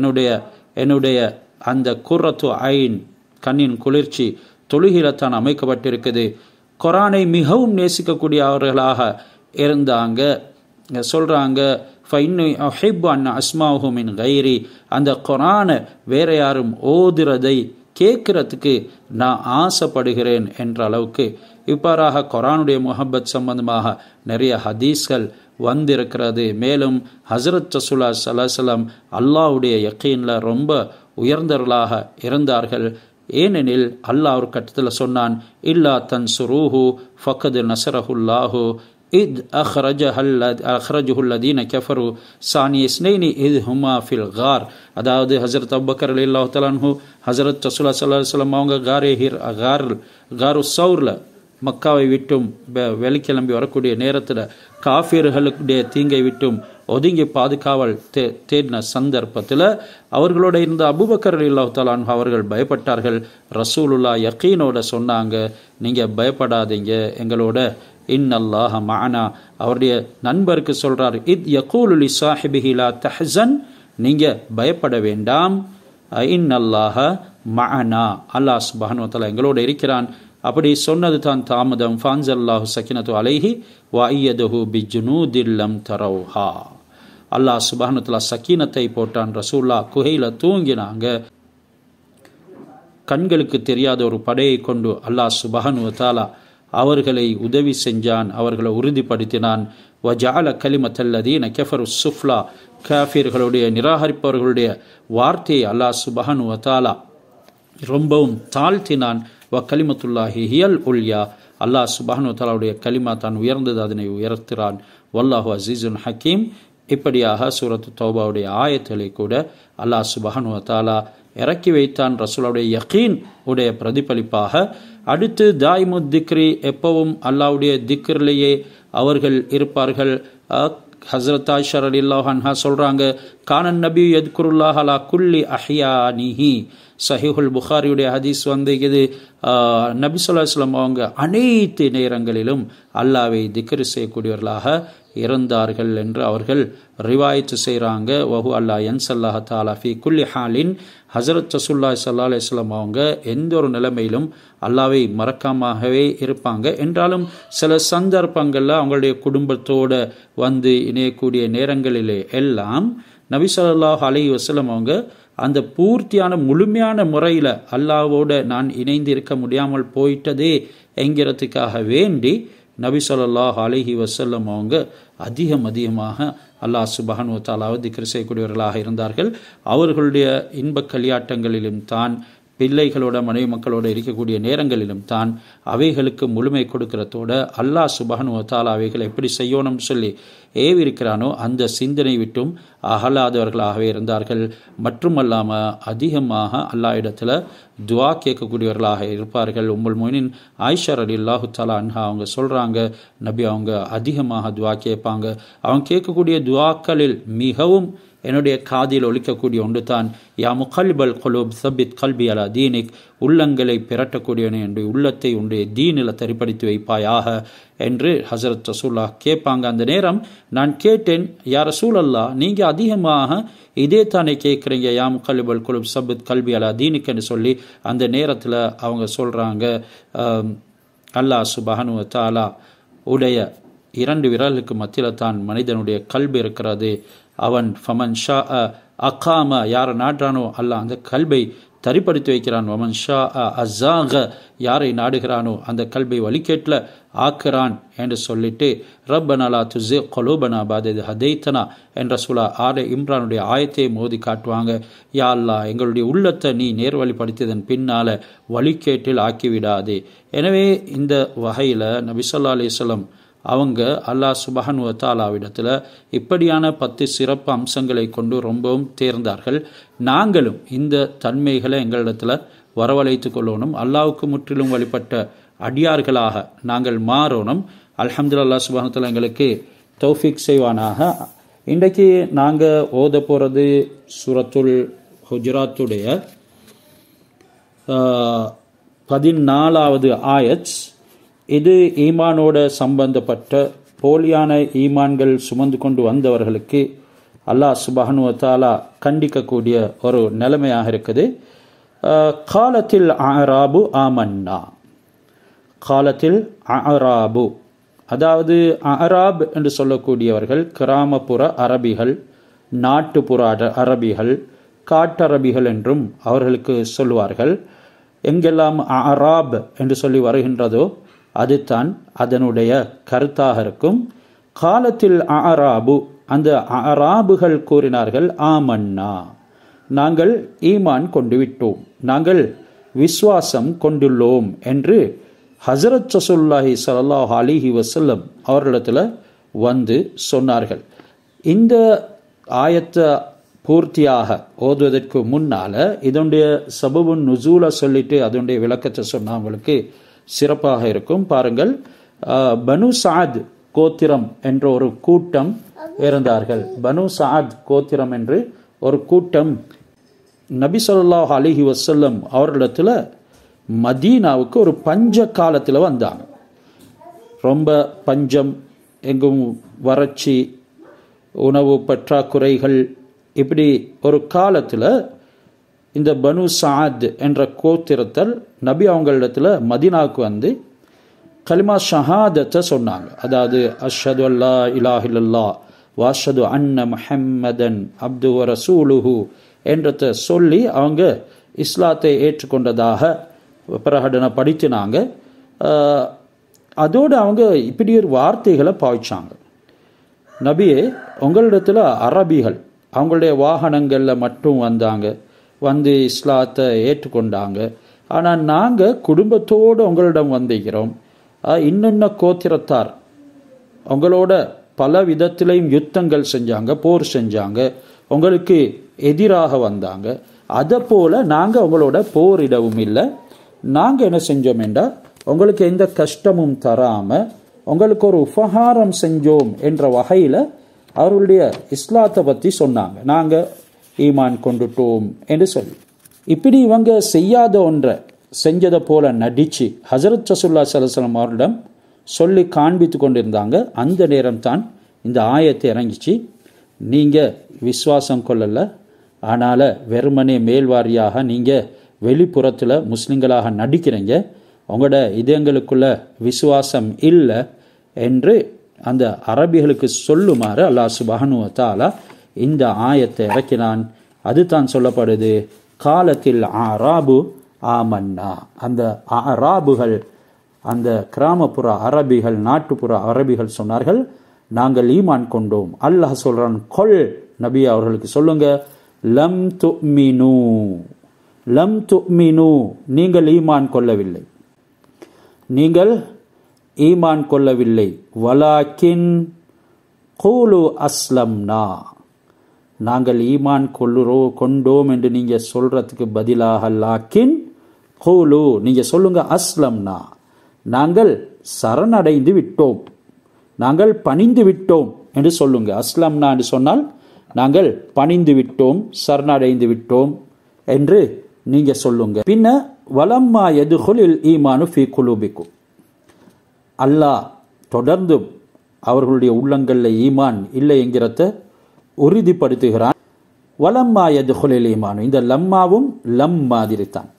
என்னுடைய அந்த குர்ரத்து ஐன், கண்ணின் குளிர்ச்சி தொழுகையில தான் அமைக்கப்பட்டிருக்குது. குர்ஆனை மிகவும் நேசிக்கக்கூடியவர்களாக இருந்தாங்க. சொல்றாங்க, ஃபைன்னு அஹிப்பு அன் அஸ்மாஹு மின் கைரி, அந்த குர்ஆனை வேற யாரும் ஓதுறதை கேட்கறதுக்கு நான் ஆசைப்படுகிறேன் என்ற அளவுக்கு இவ்வாறாக குர்ஆனுடைய முஹப்பத் சம்பந்தமாக நிறைய ஹதீஸ்கள் வந்திருக்கிறது. மேலும் ஹஸரத் ரசூலுல்லாஹி ஸல்லல்லாஹு அலைஹி வஸல்லம் அல்லாஹ்வுடைய யக்கீன்ல ரொம்ப உயர்ந்தவர்களாக இருந்தார்கள். ஏனெனில் அல்லாஹ் ஒரு கட்டத்தில் சொன்னான், இல்லா தன்சுரூஹு ஃபக்கது நஸரஹுல்லாஹு, இத் அஹ்ரஜஹு அல்லதீன கஃபரு சானி இஸ்னைனி இத் ஹுமா ஃபில் கார். அதாவது ஹஸரத் அபூபக்கர் ரலியல்லாஹு தஆலா அன்ஹு ஹஸரத் ரசூலுல்லாஹி ஸல்லல்லாஹு அலைஹி வஸல்லம் அவங்க காரு சௌர்ல மக்காவை விட்டும் வெளிக்கிளம்பி வரக்கூடிய நேரத்தில் காஃபிர்களுடைய தீங்கை விட்டும் ஒதுங்கி பாதுகாவல் தேடின சந்தர்ப்பத்தில் அவர்களோட இருந்த அபூபக்கர் ரலியல்லாஹு தஆலா அன்ஹு அவர்கள் பயப்பட்டார்கள். ரசூலுல்லாஹ் யகீனோட சொன்னாங்க, நீங்கள் பயப்படாதீங்க, எங்களோட இன்னல்லாஹ மஅனா. அவருடைய நண்பருக்கு சொல்றார், இத் யகூலு லி ஸாஹிபிஹி லா தஹ்ஸன், நீங்கள் பயப்பட வேண்டாம், இன்னல்லாஹ மஅனா, அல்லாஹ் சுப்ஹானஹு வ தஆலா எங்களோட இருக்கிறான். அப்படி சொன்னது தான் தாமதம். ஃபான்ஸல்லாஹு ஸகினத்து அலைஹி வ அய்யதஹு பிஜுனூதில் லம் தரவுஹா. அல்லாஹ் சுப்ஹானஹு வ தஆலா சக்கீனத்தை போட்டான். ரசூலுல்லாஹ் குகையில தூங்கினாங்க. கண்களுக்கு தெரியாத ஒரு படையை கொண்டு அல்லாஹ் சுப்ஹானஹு வ தஆலா அவர்களை உதவி செஞ்சான், அவர்களை உறுதிப்படுத்தினான். வஜஅல கலிமத்தல்லதீன கஃபரு ஸுஃப்லா, காஃபிர்களுடைய நிராகரிப்பவர்களுடைய வார்த்தையை அல்லாஹ் சுப்ஹானஹு வ தஆலா ரொம்பவும் தாழ்த்தினான். வ கலிமத்துல்லாஹி ஹியல் உல்யா, அல்லாஹ் சுப்ஹானஹு வ தஆலாவுடைய கலிமா தான் உயர்ந்தது, அதனை உயர்த்துறான். வல்லாஹு அஸீஸுன் ஹக்கீம். இப்படியாக சூரத்து தௌபாவுடைய ஆயத்துகளை கூட அல்லாஹ் சுப்ஹானஹு வ தஆலா இறக்கி வைத்தான் ரசூலுடைய யகீன் உடைய பிரதிபலிப்பாக. அடுத்து தாயிமுத் திக்ரி, எப்பவும் அல்லாஹ்வுடைய திக்ரிலேயே அவர்கள் இருப்பார்கள். ஹஸரத் ஆயிஷா ரலியல்லாஹு அன்ஹா சொல்றாங்க, கானன் நபி யத்குருல்லாஹ அலா குல்லி அஹ்யானிஹி. சஹீஹுல் புகாரியுடைய ஹதீஸ் வந்து இது நபி ஸல்லல்லாஹு அலைஹி வஸல்லம் அவங்க அனைத்து நேரங்களிலும் அல்லாஹ்வை திக்ர் செய்யக்கூடியவர்களாக இருந்தார்கள் என்று அவர்கள் ரிவாயத்து செய்கிறாங்க. வஹு அல்லாஹ் யன்ஸல்லாஹ தஆலா ஃபீ குல்லி ஹாலின். ஹஸரத் ரசூலுல்லாஹி ஸல்லல்லாஹு அலைஹி வஸல்லம் அவங்க எந்த ஒரு நிலைமையிலும் அல்லாஹ்வை மறக்காமவே இருப்பாங்க. என்றாலும் சில சந்தர்ப்பங்களில் அவங்களுடைய குடும்பத்தோடு வந்து இணையக்கூடிய நேரங்களிலே எல்லாம் நபி ஸல்லல்லாஹு அலைஹி வஸல்லம் அவங்க அந்த பூர்த்தியான முழுமையான முறையில் அல்லாஹ்வோடு நான் இணைந்து இருக்க முடியாமல் போயிட்டதே என்கிறதுக்காக வேண்டி நபி ஸல்லல்லாஹு அலைஹி வஸல்லம் அவங்க அதிகமாக அல்லாஹ் சுப்ஹானஹு வ தஆலாவை திக்ர் செய்யக்கூடியவர்களாக இருந்தார்கள். அவர்களுடைய இன்பக் களியாட்டங்களிலும் தான், பிள்ளைகளோட மனைவி மக்களோட இருக்கக்கூடிய நேரங்களிலும் தான் அவைகளுக்கு முழுமை கொடுக்கிறதோட அல்லாஹ் சுப்ஹானஹு வ தஆலா அவைகளை எப்படி செய்யணும்னு சொல்லி ஏவிருக்கிறானோ அந்த சிந்தனை விட்டும் அகலாதவர்களாகவே இருந்தார்கள். மட்டுமல்லாமல் அதிகமாக அல்லாஹ் இடத்துல துவா கேட்கக்கூடியவர்களாக இருப்பார்கள். உம்முல் முஃமினீன் ஆயிஷா ரலியல்லாஹு தஆலா அன்ஹா அவங்க சொல்கிறாங்க, நபி அவங்க அதிகமாக துவா கேட்பாங்க. அவங்க கேட்கக்கூடிய துவாக்களில் மிகவும் என்னுடைய காதில் ஒலிக்கக்கூடிய ஒன்று தான், யா முகல்லிபல் குலூப் சபித் கல்பி அலா தீனிக், உள்ளங்களை பிரட்டக்கூடியவனே என்னுடைய உள்ளத்தை உன்னுடைய தீனில் தரிப்படுத்தி வைப்பாயாக என்று ஹஸரத் ரசூலுல்லாஹ் கேட்பாங்க. அந்த நேரம் நான் கேட்டேன், யா ரசூலல்லாஹ், நீங்கள் அதிகமாக இதே தானே கேட்குறீங்க, யா முகல்லிபல் குலூப் சபித் கல்பி அலா தீனிக் என்று சொல்லி. அந்த நேரத்தில் அவங்க சொல்கிறாங்க, அல்லாஹ் சுப்ஹானஹு வ தஆலா உடைய 2 விரலுக்கு மத்தியில் தான் மனிதனுடைய கல்பு இருக்கிறது. அவன் ஃபமன் ஷா அகாம, யாரை நாடுறானோ அல்லாஹ் அந்த கல்பை தரிப்படுத்தி வைக்கிறான். வமன் ஷா அஸாக, யாரை நாடுகிறானோ அந்த கல்பை வழிகேட்டில் ஆக்குறான் என்று சொல்லிட்டு, ரப்பனா லா துஸிக் குலூபனா பஅத இத் ஹதைத்தனா என்ற சூரா ஆல இம்ரானுடைய ஆயத்தை மோதி காட்டுவாங்க. யா அல்லாஹ், எங்களுடைய உள்ளத்தை நீ நேர்வழிப்படுத்தியதன் பின்னால் வழிகேட்டில் ஆக்கிவிடாதே. எனவே இந்த வகையில் நபி ஸல்லல்லாஹு அலைஹி வஸல்லம் அவங்க அல்லாஹ் சுப்ஹானஹு வ தஆலாவிடத்தில் இப்படியான 10 சிறப்பு அம்சங்களை கொண்டு ரொம்பவும் தேர்ந்தார்கள். நாங்களும் இந்த தன்மைகளை எங்களிடத்தில் வரவழைத்து கொள்ளணும். அல்லாஹ்வுக்கு முற்றிலும் வழிபட்ட அடியார்களாக நாங்கள் மாறணும். அல்ஹம்துலில்லாஹ், சுப்ஹானஹு வ தஆலா எங்களுக்கு தௌஃபீக் செய்வானாக. இன்றைக்கு நாங்கள் ஓத போகிறது சூரத்துல் ஹுஜராத்துடைய 14வது ஆயத். இது ஈமானோட சம்பந்தப்பட்ட போலியான ஈமான்கள் சுமந்து கொண்டு வந்தவர்களுக்கு அல்லாஹ் சுப்ஹானஹு வ தஆலா கண்டிக்கக்கூடிய ஒரு நிலைமையாக இருக்குது. காலத்தில் அராபு ஆமன்னா, காலத்தில் அராபு, அதாவது அராப் என்று சொல்லக்கூடியவர்கள் கிராமப்புற அரபிகள், நாட்டுப்புற அரபிகள், காட்டரபிகள் என்றும் அவர்களுக்கு சொல்வார்கள். எங்கெல்லாம் அராப் என்று சொல்லி வருகின்றதோ அதுதான் அதனுடைய கருத்தாக இருக்கும். காலத்தில் அராபு, அந்த அராபுகள் கூறினார்கள், ஆமன்னா, நாங்கள் ஈமான் கொண்டு விட்டோம், நாங்கள் விஸ்வாசம் கொண்டுள்ளோம் என்று ஹஸரத் ரசூலுல்லாஹி ஸல்லல்லாஹு அலைஹி வஸல்லம் அவர்களிடத்தில் வந்து சொன்னார்கள். இந்த ஆயத்தை பூர்த்தியாக ஓதுவதற்கு முன்னால் இதனுடைய சபபுன் நுசூலை சொல்லிட்டு அதனுடைய விளக்கத்தை சொன்னால் அவங்களுக்கு சிறப்பாக இருக்கும். பாருங்கள், பனு சாத் கோத்திரம் என்ற ஒரு கூட்டம் இருந்தார்கள். பனு சாத் கோத்திரம் என்று ஒரு கூட்டம் நபி ஸல்லல்லாஹு அலைஹி வஸல்லம் அவர்களிடத்தில் மதீனாவுக்கு ஒரு பஞ்ச காலத்தில் வந்தாங்க. ரொம்ப பஞ்சம், எங்கும் வறட்சி, உணவு பற்றாக்குறைகள், இப்படி ஒரு காலத்தில் இந்த பனு சாத் என்ற கோத்திரத்தில் நபி அவங்களிடத்தில் மதீனாவுக்கு வந்து கலிமா ஷஹாதத்தை சொன்னாங்க. அதாவது அஷ்ஹது அல்லா இலாஹ இல்லல்லாஹ் வ அஷ்ஹது அன்ன முஹம்மதன் அப்து வ ரசூலுஹு என்றதை சொல்லி அவங்க இஸ்லாத்தை ஏற்றுக்கொண்டதாக பிரகடனப்படுத்தினாங்க. அதோடு அவங்க இப்படி ஒரு வார்த்தைகளை பாவிச்சாங்க. நபியே, உங்களிடத்தில் அரபிகள் அவங்களுடைய வாகனங்களில் மட்டும் வந்தாங்க, வந்து இஸ்லாத்தை ஏற்றுக்கொண்டாங்க. ஆனால் நாங்கள் குடும்பத்தோடு உங்களிடம் வந்திருக்கிறோம். இன்னொன்ன கோத்திரத்தார் உங்களோட பல விதத்திலையும் யுத்தங்கள் செஞ்சாங்க, போர் செஞ்சாங்க, உங்களுக்கு எதிராக வந்தாங்க. அதை போல் நாங்கள் உங்களோட போரிடவும் இல்லை. நாங்கள் என்ன செஞ்சோம் என்றால் உங்களுக்கு எந்த கஷ்டமும் தராமல் உங்களுக்கு ஒரு உபகாரம் செஞ்சோம் என்ற வகையில் அவர்களுடைய இஸ்லாத்தை பற்றி சொன்னாங்க. நாங்கள் ஈமான் கொண்டுட்டோம் என்று சொல்லி இப்படி இவங்க செய்யாத ஒன்றை செஞ்சதை போல நடித்து ஹஸரத் ரசூலுல்லாஹி ஸல்லல்லாஹு அலைஹி வஸல்லம் அவர்களிடம் சொல்லி காண்பித்து கொண்டிருந்தாங்க. அந்த நேரம் தான் இந்த ஆயத்தை இறங்கிச்சு. நீங்கள் விசுவாசம் கொள்ளலை, ஆனால் வெறுமனே மேல்வாரியாக நீங்கள் வெளிப்புறத்தில் முஸ்லிம்களாக நடிக்கிறீங்க, உங்களோட இதயங்களுக்குள்ள விசுவாசம் இல்லை என்று அந்த அரபிகளுக்கு சொல்லுமாறு அல்லாஹ் சுப்ஹானஹு வ தஆலா இந்த ஆயத்தை இறக்கினான். அது தான் சொல்லப்படுது, காலத்தில் ஆராபு ஆமன்னா. அந்த அராபுகள், அந்த கிராமப்புற அரபிகள், நாட்டுப்புற அரபிகள் சொன்னார்கள், நாங்கள் ஈமான் கொண்டோம். அல்லாஹ் சொல்றான், கொல் நபி அவர்களுக்கு சொல்லுங்க, லம் துமினு, லம் துமினு, நீங்கள் ஈமான் கொள்ளவில்லை, நீங்கள் ஈமான் கொள்ளவில்லை. வலாக்கின் கூலு அஸ்லம்னா, நாங்கள் ஈமான் கொண்டோம் என்று நீங்கள் சொல்றதுக்கு பதிலாக லாக்கின் கூலு, நீங்கள் சொல்லுங்க அஸ்லம்னா, நாங்கள் சரணடைந்து விட்டோம், நாங்கள் பணிந்து விட்டோம் என்று சொல்லுங்க. அஸ்லம்னா என்று சொன்னால் நாங்கள் பணிந்து விட்டோம், சரணடைந்து விட்டோம் என்று நீங்க சொல்லுங்க. பின்ன வலம்மா யதுகுலில் ஈமானு ஃபீ குலூபிக்கும், அல்லாஹ் தொடர்ந்தும் அவர்களுடைய உள்ளங்களில் ஈமான் இல்லை என்கிறத உறுதிப்படுத்துகிறான். வலம்மா யதுகுலில் ஈமானு, இந்த லம்மாவும் லம் மாதிரி தான்,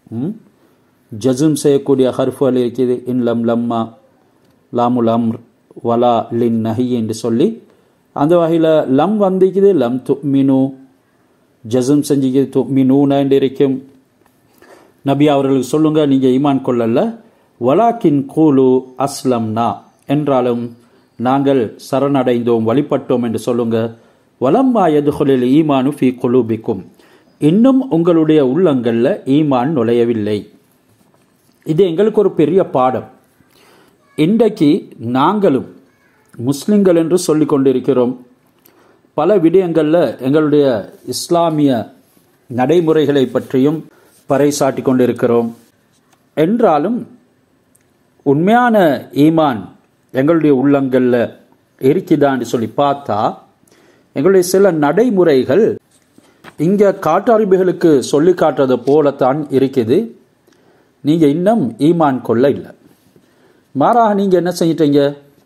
ஜஸம் செய்யக்கூடிய ஹர்ஃபுகள் இருக்குது. இன் லம் லம்மா, லாமுல் அம்ர், வலா லின் நஹி என்று சொல்லி அந்த வகையில் லம் வந்திக்குது. லம் துமினு, ஜஸம் செஞ்சுக்குது, துமினூன என்று இருக்கும். நபி அவர்களுக்கு சொல்லுங்க, நீங்கள் ஈமான் கொள்ளல. வலாக்கின் கூலு அஸ்லம்னா என்றாலும் நாங்கள் சரணடைந்தோம், வழிபட்டோம் என்று சொல்லுங்க. வலம்மா யதுகுலில் ஈமானு ஃபீ குலூபிக்கும், இன்னும் உங்களுடைய உள்ளங்களில் ஈமான் நுழையவில்லை. இது எங்களுக்கு ஒரு பெரிய பாடம். இன்றைக்கு நாங்களும் முஸ்லிம்கள் என்று சொல்லிக் கொண்டிருக்கிறோம். பல விடயங்களில் எங்களுடைய இஸ்லாமிய நடைமுறைகளை பற்றியும் பறைசாட்டி கொண்டிருக்கிறோம். என்றாலும் உண்மையான ஈமான் எங்களுடைய உள்ளங்களில் இருக்குதான்னு சொல்லி பார்த்தா எங்களுடைய சில நடைமுறைகள் இங்கே காட்டறிவுகளுக்கு சொல்லி காட்டுறது போலத்தான் இருக்குது. நீங்கள் இன்னும் ஈமான் கொள்ள இல்லை. மாறாக நீங்கள் என்ன செஞ்சிட்டீங்க,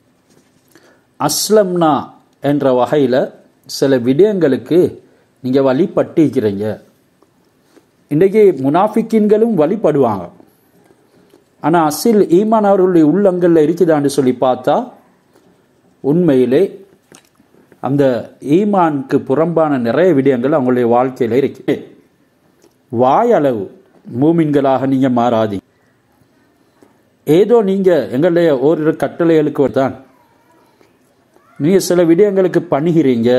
அஸ்லம்னா என்ற வகையில் சில விடயங்களுக்கு நீங்கள் வழிபட்டிருக்கிறீங்க. இன்றைக்கி முனாஃபிக்கின்களும் வழிபடுவாங்க. ஆனால் அசில் ஈமான் அவர்களுடைய உள்ளங்களில் இருக்குதான்னு சொல்லி பார்த்தா உண்மையிலே அந்த ஈமானுக்கு புறம்பான நிறைய விடயங்கள் அவங்களுடைய வாழ்க்கையில் இருக்கு. வாயளவு மூமின்களாக நீங்கள் மாறாதீங்க. ஏதோ நீங்கள் எங்களுடைய ஓரிரு கட்டளைகளுக்கு தான் நீங்கள் சில விடயங்களுக்கு பண்ணுகிறீங்க.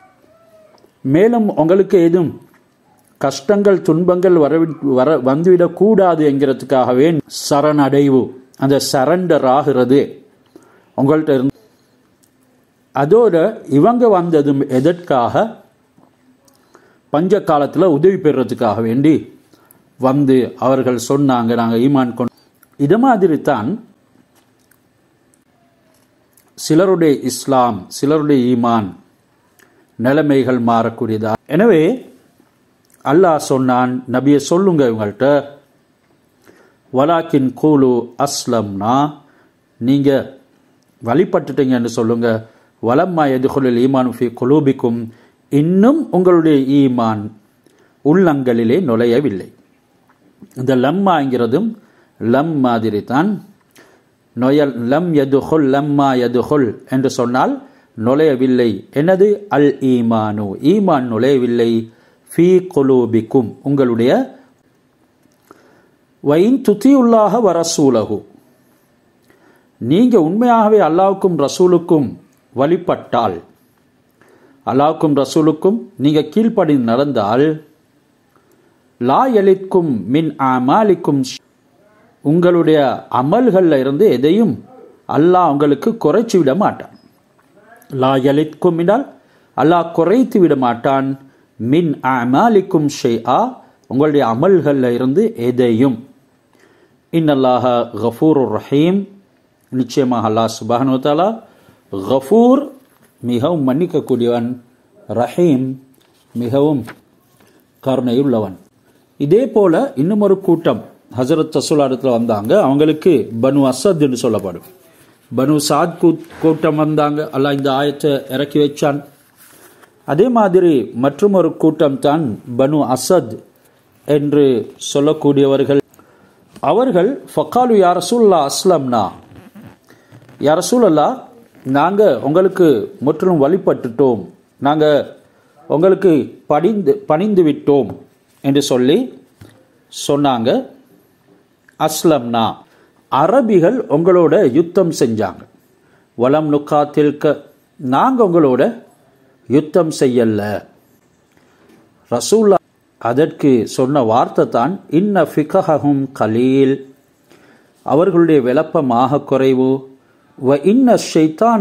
மேலும் உங்களுக்கு ஏதும் கஷ்டங்கள் துன்பங்கள் வந்துவிடக்கூடாது என்கிறதுக்காகவே சரணடைவு அந்த சரண்டர் ஆகிறது உங்கள்கிட்ட இருந்து. அதோட இவங்க வந்ததும் எதற்காக? பஞ்ச காலத்தில் உதவி பெறுறதுக்காக வேண்டி வந்து அவர்கள் சொன்னாங்க நாங்கள் ஈமான் கொண்டு. இது மாதிரி தான் சிலருடைய இஸ்லாம், சிலருடைய ஈமான் நிலைமைகள் மாறக்கூடியதா. எனவே அல்லாஹ் சொன்னான், நபியை சொல்லுங்க இவங்கள்ட்ட, வலாக்கின் கூலு அஸ்லம்னா, நீங்க வழிபட்டுட்டீங்கன்னு சொல்லுங்க. வலம்மா எதுகுலில் ஈமான் ஃபி குலூபிக்கும், இன்னும் உங்களுடைய ஈமான் உள்ளங்களிலே நுழையவில்லை. இந்த லம்மாங்கிறதும் லம் மாதிரி தான். லம் யதுகுல் லம்மா யதுகுல் என்று சொன்னால் நுழையவில்லை. என்னது? அல் ஈமானு, ஈமான் நுழையவில்லை. ஃபீ குலூபிக்கும், உங்களுடைய. வைன் துதியுல்லாஹ வ ரசூலஹு, நீங்க உண்மையாகவே அல்லாஹ்வுக்கும் ரசூலுக்கும் வழிபட்டால், அல்லாஹ்வுக்கும் ரசூலுக்கும் நீங்க கீழ்ப்படிந்து நடந்தால், லா யலித்கும் மின் அமாலிக்கும், உங்களுடைய அமல்களில் இருந்து எதையும் அல்லாஹ் உங்களுக்கு குறைச்சி விட மாட்டான். லா யலித்கும் என்றால் அல்லாஹ் குறைத்து விட மாட்டான். மின் அமாலிக்கும் ஷைஆ, உங்களுடைய அமல்களில் இருந்து எதையும். இன்னல்லாஹ கஃபூருர் ரஹீம், நிச்சயமாக அல்லாஹ் சுப்ஹானஹு வ தஆலா கஃபூர் மிகவும் மன்னிக்கக்கூடியவன், ரஹீம் மிகவும் கருணையுள்ளவன். இதே போல இன்னும் ஒரு கூட்டம் ஹஜரத் ரசூலுல்லாஹ் இடத்துல வந்தாங்க. அவங்களுக்கு பனு அசத் என்று சொல்லப்படும். பனு சாத் கூட்டம் வந்தாங்க. அல்லாஹ் இந்த ஆயத்தை இறக்கி வச்சான். அதே மாதிரி மற்றும் ஒரு கூட்டம் தான் பனு அசத் என்று சொல்லக்கூடியவர்கள். அவர்கள் ஃபக்காலு யா ரசூலுல்லாஹ் அஸ்லம்னா, யா ரசூலல்லாஹ் நாங்கள் உங்களுக்கு முற்றிலும் வழிபட்டுட்டோம், நாங்கள் உங்களுக்கு பணிந்து விட்டோம் என்று சொல்லி சொன்னாங்க. அஸ்லம்னா, அரபிகள் உங்களோட யுத்தம் செஞ்சாங்க. வலம் நுகாத்தில்க, நாங்கள் உங்களோட யுத்தம் செய்யல. ரசூலுல்லாஹ் அதற்கு சொன்ன வார்த்தை தான் இன்ன ஃபிகஹும் கலீல், அவர்களுடைய விளப்பமாக குறைவு. வ இன்ன ஷைத்தான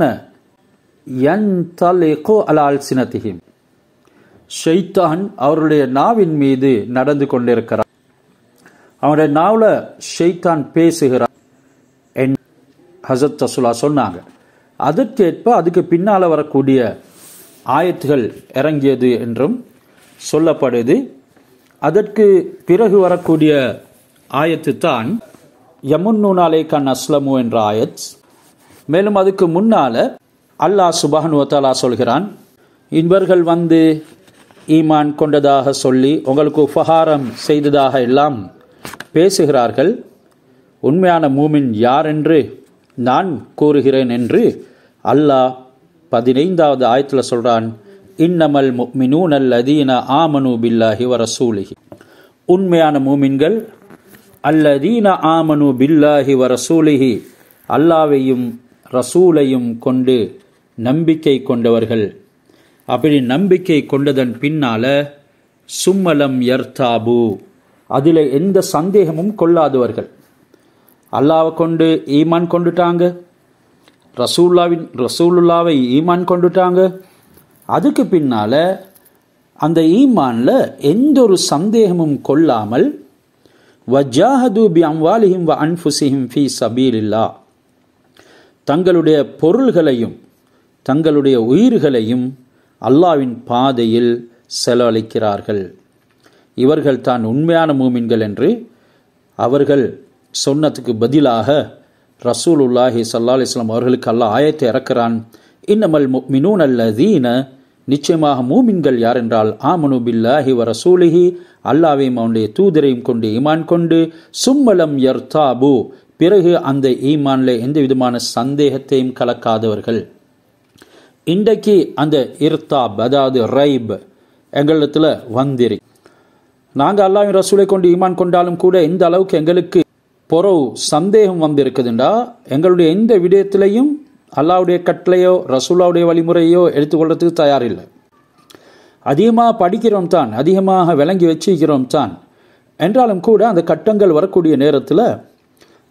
யன்தலிகு அலா அல்சினதிஹிம், ஷைத்தான் அவருடைய நாவின் மீது நடந்து கொண்டிருக்கிறார், அவருடைய நாவில் ஷைத்தான் பேசுகிறார் என்று ஹஸரத் ரசூலுல்லாஹ் சொன்னாங்க. அதற்கேற்ப அதுக்கு பின்னால் வரக்கூடிய ஆயத்துகள் இறங்கியது என்றும் சொல்லப்படுது. அதற்கு பிறகு வரக்கூடிய ஆயத்து தான் யமுன்னூன அலைக்கன் அஸ்லமு என்ற ஆயத். மேலும் அதுக்கு முன்னால அல்லாஹ் சுப்ஹானஹு வ தஆலா சொல்கிறான், இவர்கள் வந்து ஈமான் கொண்டதாக சொல்லி உங்களுக்கு உபகாரம் செய்ததாக எல்லாம் பேசுகிறார்கள். உண்மையான மூமின் யார் என்று நான் கூறுகிறேன் என்று அல்லாஹ் 15வது ஆயத்தில் சொல்றான். இன்னமல் முஃமினூன அல்லதீன ஆமனு பில்லாஹி வ ரசூலிஹி, உண்மையான மூமின்கள் அல்லதீன ஆமனு பில்லாஹி வ ரசூலிஹி, அல்லாஹ்வையும் ரசூலையும் கொண்டு நம்பிக்கை கொண்டவர்கள். அப்படி நம்பிக்கை கொண்டதன் பின்னால சும்மலம் யர்தாபு, அதில் எந்த சந்தேகமும் கொள்ளாதவர்கள். அல்லாஹ்வை கொண்டு ஈமான் கொண்டுட்டாங்க, ரசூலுல்லாவை ஈமான் கொண்டுட்டாங்க. அதுக்கு பின்னால அந்த ஈமான்ல எந்த ஒரு சந்தேகமும் கொள்ளாமல் வஜாஹது பி அம்வாலிஹிம் வ அன்ஃபுஸிஹிம் ஃபீ சபீலில்லாஹ், தங்களுடைய பொருள்களையும் தங்களுடைய உயிர்களையும் அல்லாஹ்வின் பாதையில் செலவழிக்கிறார்கள். இவர்கள் தான் உண்மையான மூமின்கள் என்று அவர்கள் சொன்னதுக்கு பதிலாக ரசூலுல்லாஹி ஸல்லல்லாஹு அலைஹி வஸல்லம் அவர்களுக்கு அல்லாஹ் ஆயத்தை இறக்கிறான். இன்னமல் முஃமினூன அல்லதீன, நிச்சயமாக மூமின்கள் யார் என்றால் ஆமனு பில்லாஹி வ ரசூலிஹி, அல்லாஹ்வையும் அவனுடைய தூதரையும் கொண்டு ஈமான் கொண்டு சும்மலம் யர்தாபு, பிறகு அந்த ஈமான்ல எந்த விதமான சந்தேகத்தையும் கலக்காதவர்கள். இன்றைக்கு அந்த இர்தாப், அதாவது ரைப் எங்களிடத்துல வந்திரு. நாங்கள் அல்லாஹ்வின் ரசூலை கொண்டு ஈமான் கொண்டாலும் கூட எந்த அளவுக்கு எங்களுக்கு பொறவு சந்தேகம் வந்திருக்குதுண்டா, எங்களுடைய எந்த விடயத்திலையும் அல்லாஹ்வுடைய கட்டளையோ ரசூலாவுடைய வழிமுறையோ எடுத்துக்கொள்றதுக்கு தயாரில்லை. அதிகமாக படிக்கிறோம் தான், அதிகமாக விளங்கி வச்சுக்கிறோம் தான் என்றாலும் கூட அந்த கட்டங்கள் வரக்கூடிய நேரத்தில்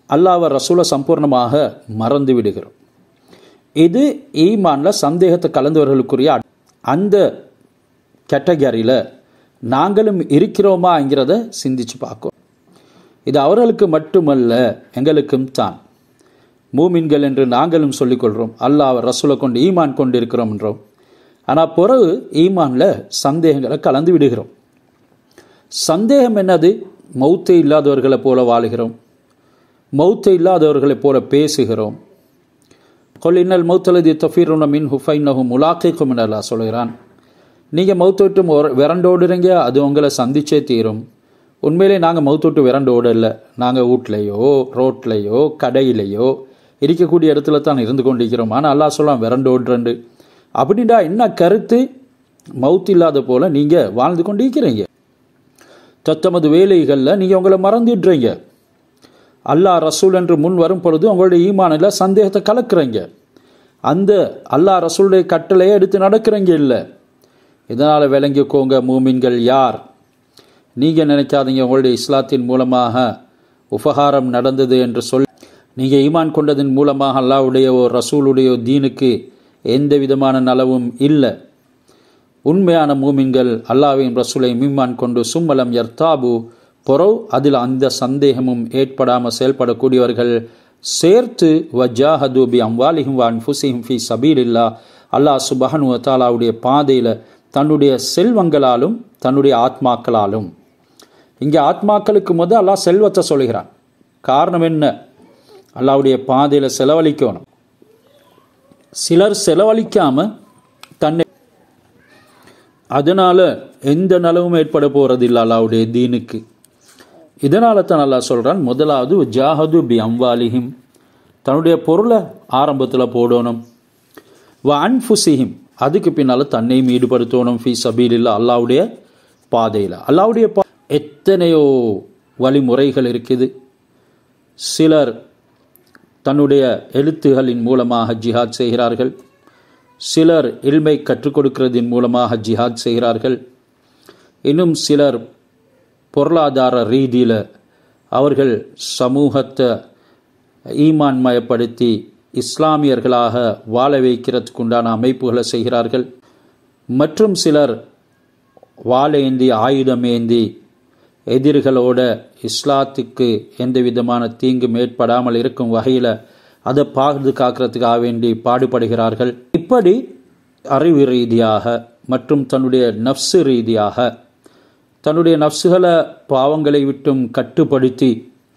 அல்லாஹ்வை ரசூலை சம்பூர்ணமாக மறந்து விடுகிறோம். இது ஈமானில் சந்தேகத்தை கலந்தவர்களுக்குரிய அந்த கேட்டகரியில் நாங்களும் இருக்கிறோமாங்கிறத சிந்திச்சு பார்க்கும். இது அவர்களுக்கு மட்டுமல்ல, எங்களுக்கும் தான். மூமின்கள் என்று நாங்களும் சொல்லிக்கொள்கிறோம், அல்லாஹ் ரசூலை கொண்டு ஈமான் கொண்டு இருக்கிறோம் என்றோம். ஆனால் பிறகு ஈமானில் சந்தேகங்களை கலந்து விடுகிறோம். சந்தேகம் என்னது? மௌத்தே இல்லாதவர்களை போல வாழுகிறோம், மௌத்தே இல்லாதவர்களை போல பேசுகிறோம். கொல் இன்னல் மௌத்தலதி தஃபீருன மின்ஹு ஃபைன்னஹு முலாக்கிக்கும் என்று அல்லாஹ் சொல்கிறான். நீங்கள் மௌத்தை விட்டு விரண்டோடுறீங்க, அது உங்களை சந்திச்சே தீரும். உண்மையிலே நாங்கள் மௌத்தை விட்டு விரண்டோடு இல்லை, நாங்கள் வீட்லையோ ரோட்லையோ கடையிலையோ இருக்கக்கூடிய இடத்துல தான் இருந்து கொண்டிருக்கிறோம். ஆனால் அல்லாஹ் சொல்லலாம் விரண்டோடுறண்டு. அப்படின்டா என்ன கருத்து? மௌத்து இல்லாத போல நீங்கள் வாழ்ந்து கொண்டு இருக்கிறீங்க. தத்தமது வேலைகளில் நீங்கள் உங்களை மறந்துடுறீங்க. அல்லாஹ் ரசூல் என்று முன் வரும் பொழுது உங்களுடைய ஈமானில் சந்தேகத்தை கலக்குறீங்க. அந்த அல்லாஹ் ரசூலுடைய கட்டளையை எடுத்து நடக்கிறீங்க இல்லை. இதனால் விளங்கிக்கோங்க மூமின்கள் யார். நீங்கள் நினைக்காதீங்க உங்களுடைய இஸ்லாத்தின் மூலமாக உபகாரம் நடந்தது என்று சொல்லி நீங்கள் ஈமான் கொண்டதன் மூலமாக அல்லாஹ்வுடைய ரசூலுடைய தீனுக்கு எந்த விதமான நலவும் இல்லை. உண்மையான மூமின்கள் அல்லாஹ்வின் ரசூலை ஈமான் கொண்டு சும்மலம் யர்தாபு பொறவு அதில் அந்த சந்தேகமும் ஏற்படாமல் செயல்படக்கூடியவர்கள் சேர்த்து வஜாஹது பி அம்வாலிஹிம் வ அன்ஃபுஸிஹிம் ஃபீ சபீலில்லாஹ் அல்லாஹ் சுப்ஹானஹு வ தஆலாவுடைய பாதையில் தன்னுடைய செல்வங்களாலும் தன்னுடைய ஆத்மாக்களாலும். இங்கே ஆத்மாக்களுக்கு முதல் அல்லாஹ் செல்வத்தை சொல்கிறான். காரணம் என்ன? அல்லாஹ்வுடைய பாதையில் செலவழிக்கணும். சிலர் செலவழிக்காமல் தன்னை, அதனால் எந்த நலவும் ஏற்பட போகிறதில்லை அல்லாஹ்வுடைய தீனுக்கு. இதனால தான் அல்லாஹ் சொல்கிறான், முதலாவது ஜாஹது பி அம்வாலிஹிம், தன்னுடைய பொருளை ஆரம்பத்தில் போடணும். வ அன்ஃபுஸிஹிம், அதுக்கு பின்னால் தன்னையும் ஈடுபடுத்தணும். ஃபீ சபீலில்லாஹ், அல்லாஹ்வுடைய பாதையில். அல்லாஹ்வுடைய எத்தனையோ வழிமுறைகள் இருக்குது. சிலர் தன்னுடைய எழுத்துகளின் மூலமாக ஜிஹாத் செய்கிறார்கள், சிலர் இல்மை கற்றுக் கொடுக்கிறதின் மூலமாக ஜிஹாத் செய்கிறார்கள், இன்னும் சிலர் பொருளாதார ரீதியில் அவர்கள் சமூகத்தை ஈமான் மயப்படுத்தி இஸ்லாமியர்களாக வாழ வைக்கிறதுக்கு உண்டான அமைப்புகளை செய்கிறார்கள். மற்றும் சிலர் வாளேந்தி ஆயுதமேந்தி எதிரிகளோட இஸ்லாத்துக்கு எந்த விதமான தீங்கும் ஏற்படாமல் இருக்கும் வகையில் அதை பாதுகாக்கிறதுக்காக வேண்டி பாடுபடுகிறார்கள். இப்படி அறிவு ரீதியாக மற்றும் தன்னுடைய நஃப்ஸு ரீதியாக தன்னுடைய நஃப்ஸுகளை பாவங்களை விட்டும் கட்டுப்படுத்தி